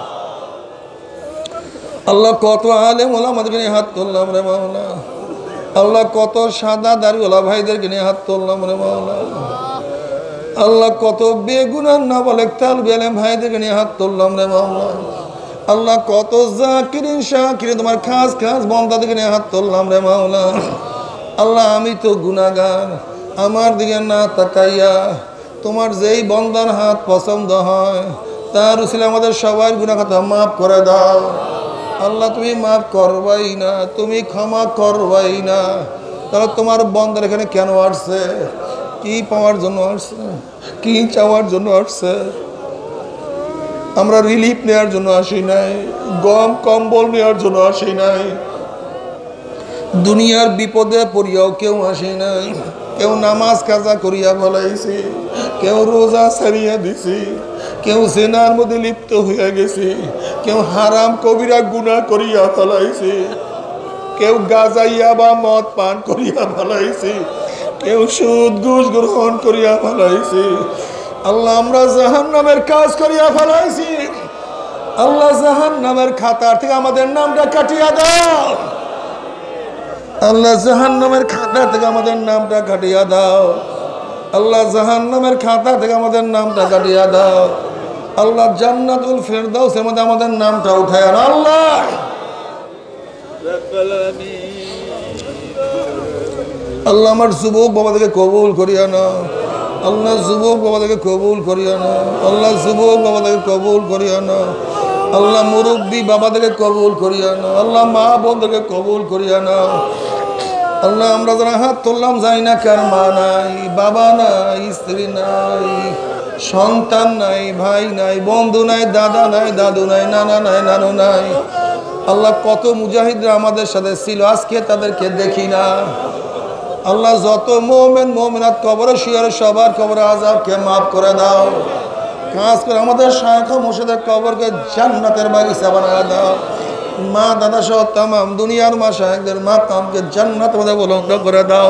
আল্লাহ, কত আলেম ওলামাদেরকে নিয়ে হাত তুললাম রে মাওলা। আল্লাহ, কত সাদা দাড়িওয়ালা ভাইদেরকে নিয়ে হাত তুললাম রে মাওলা। আল্লাহ, কত বেগুনার নাবালেক তালবে আলেম ভাইদেরকে নিয়ে হাত তুললাম রে মাওলা। আল্লাহ, কত জাকিরিন শাকিরিন তোমার খাস খাস বান্দাদেরকে নিয়ে হাত তুললাম রে মাওলা। আল্লাহ, আমি তো গুনাহগার, আমার দিকে না তাকাইয়া তোমার যেই বান্দার হাত পছন্দ হয় তার উসিলে আমাদের সবার গুনাহ খাতা মাফ করে দাও। আল্লাহ, তুমি মাফ করবাই না, তুমি ক্ষমা করবাই না। তাহলে তোমার বান্দার এখানে কেন আসছে? কি পাওয়ার জন্য আসছে? কি চাওয়ার জন্য আসছে? আমরা রিলিফ নেওয়ার জন্য আসি নাই, গম কম্বল নেওয়ার জন্য আসি নাই, দুনিয়ার বিপদে পড়িয়াও কেউ আসি নাই। কেউ নামাজ কাজা করিয়া ফেলাইছি, কেউ রোজা ছাড়িয়া দিছি, কেউ জেনার মধ্যে লিপ্ত হইয়া গেছি, কেউ হারাম কবিরা গুনাহ করিয়া ফেলাইছি, কেউ গাজাইয়া বা মদ পান করিয়া ফেলাইছি, কেউ সুদ ঘুষ গ্রহণ করিয়া ফেলাইছি। আল্লাহ, আমরা জাহান্নামের কাজ করিয়া ফেলাইছি। আল্লাহ, জাহান্নামের খাতার থেকে আমাদের নামটা কাটিয়া দাও। আল্লাহ, জাহান্নামের খাতা থেকে আমাদের নামটা কাটিয়া দাও। আল্লাহ, জাহান্নামের খাতা থেকে আমাদের নামটা কাটিয়া দাও। আল্লাহ, জান্নাতুল ফেরদাউসের মধ্যে আমাদের নামটা উঠায় আনো। আল্লাহ, আল্লাহ, আমার যুবক বাবাদেরকে কবুল করিয়া নাও। আল্লাহ, যুবক বাবাদেরকে কবুল করিয়া নাও। আল্লাহ, যুবক বাবাদেরকে কবুল করিয়া নাও। আল্লাহ, মুরব্বী বাবাদেরকে কবুল করিয়া নাও। আল্লাহ, মা বোনদেরকে কবুল করিয়া নাও। আল্লাহ, আমরা যারা হাত তুললাম জানি না কার মা নাই, বাবা নাই, স্ত্রী নাই, সন্তান নাই, ভাই নাই, বন্ধু নাই, দাদা নাই, দাদু নাই, নানা নাই, নানু নাই। আল্লাহ কত মুজাহিদরা আমাদের সাথে ছিল, আজকে তাদেরকে দেখি না। আল্লাহ যত মুমিন মুমিনাত কবরে শুয়ে সবার কবরে আযাবকে মাফ করে দাও। কাজ করে আমাদের শায়খ মুর্শিদের কবরকে জান্নাতের বাগিচা বানায় দাও। মা দাদা সহ তামাম দুনিয়ার মা শায়খদের মাকামকে জান্নাতের মধ্যে বুলন্দ করে দাও।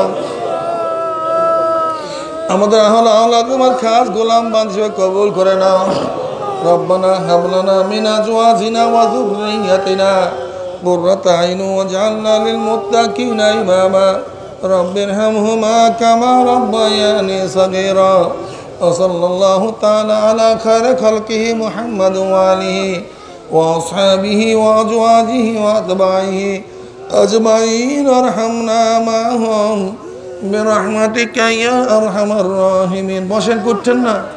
আমাদের আহলা তোমার খাস গোলাম বান্দা কবুল করে নাও। রব্বানা হাব লানা মিন আজওয়াজিনা ওয়া যুররিয়াতিনা কুররাতা আইন ওয়াজআলনা লিল মুত্তাকিনা ইমামা। রব্বিরহামহুমা কামা রাব্বায়ানি সগীরা। ওয়া সাল্লাল্লাহু তাআলা আলা খায়রি খালকিহি মুহাম্মাদ ওয়া আলিহি ওয়া আসহাবিহি ওয়া আজওয়াজিহি ওয়া আতবাইহি আজমাইন। আরহামনা মাহুম বিরহমাতিকা ইয়া আরহামার রাহিমিন। বসেন, করছেন না?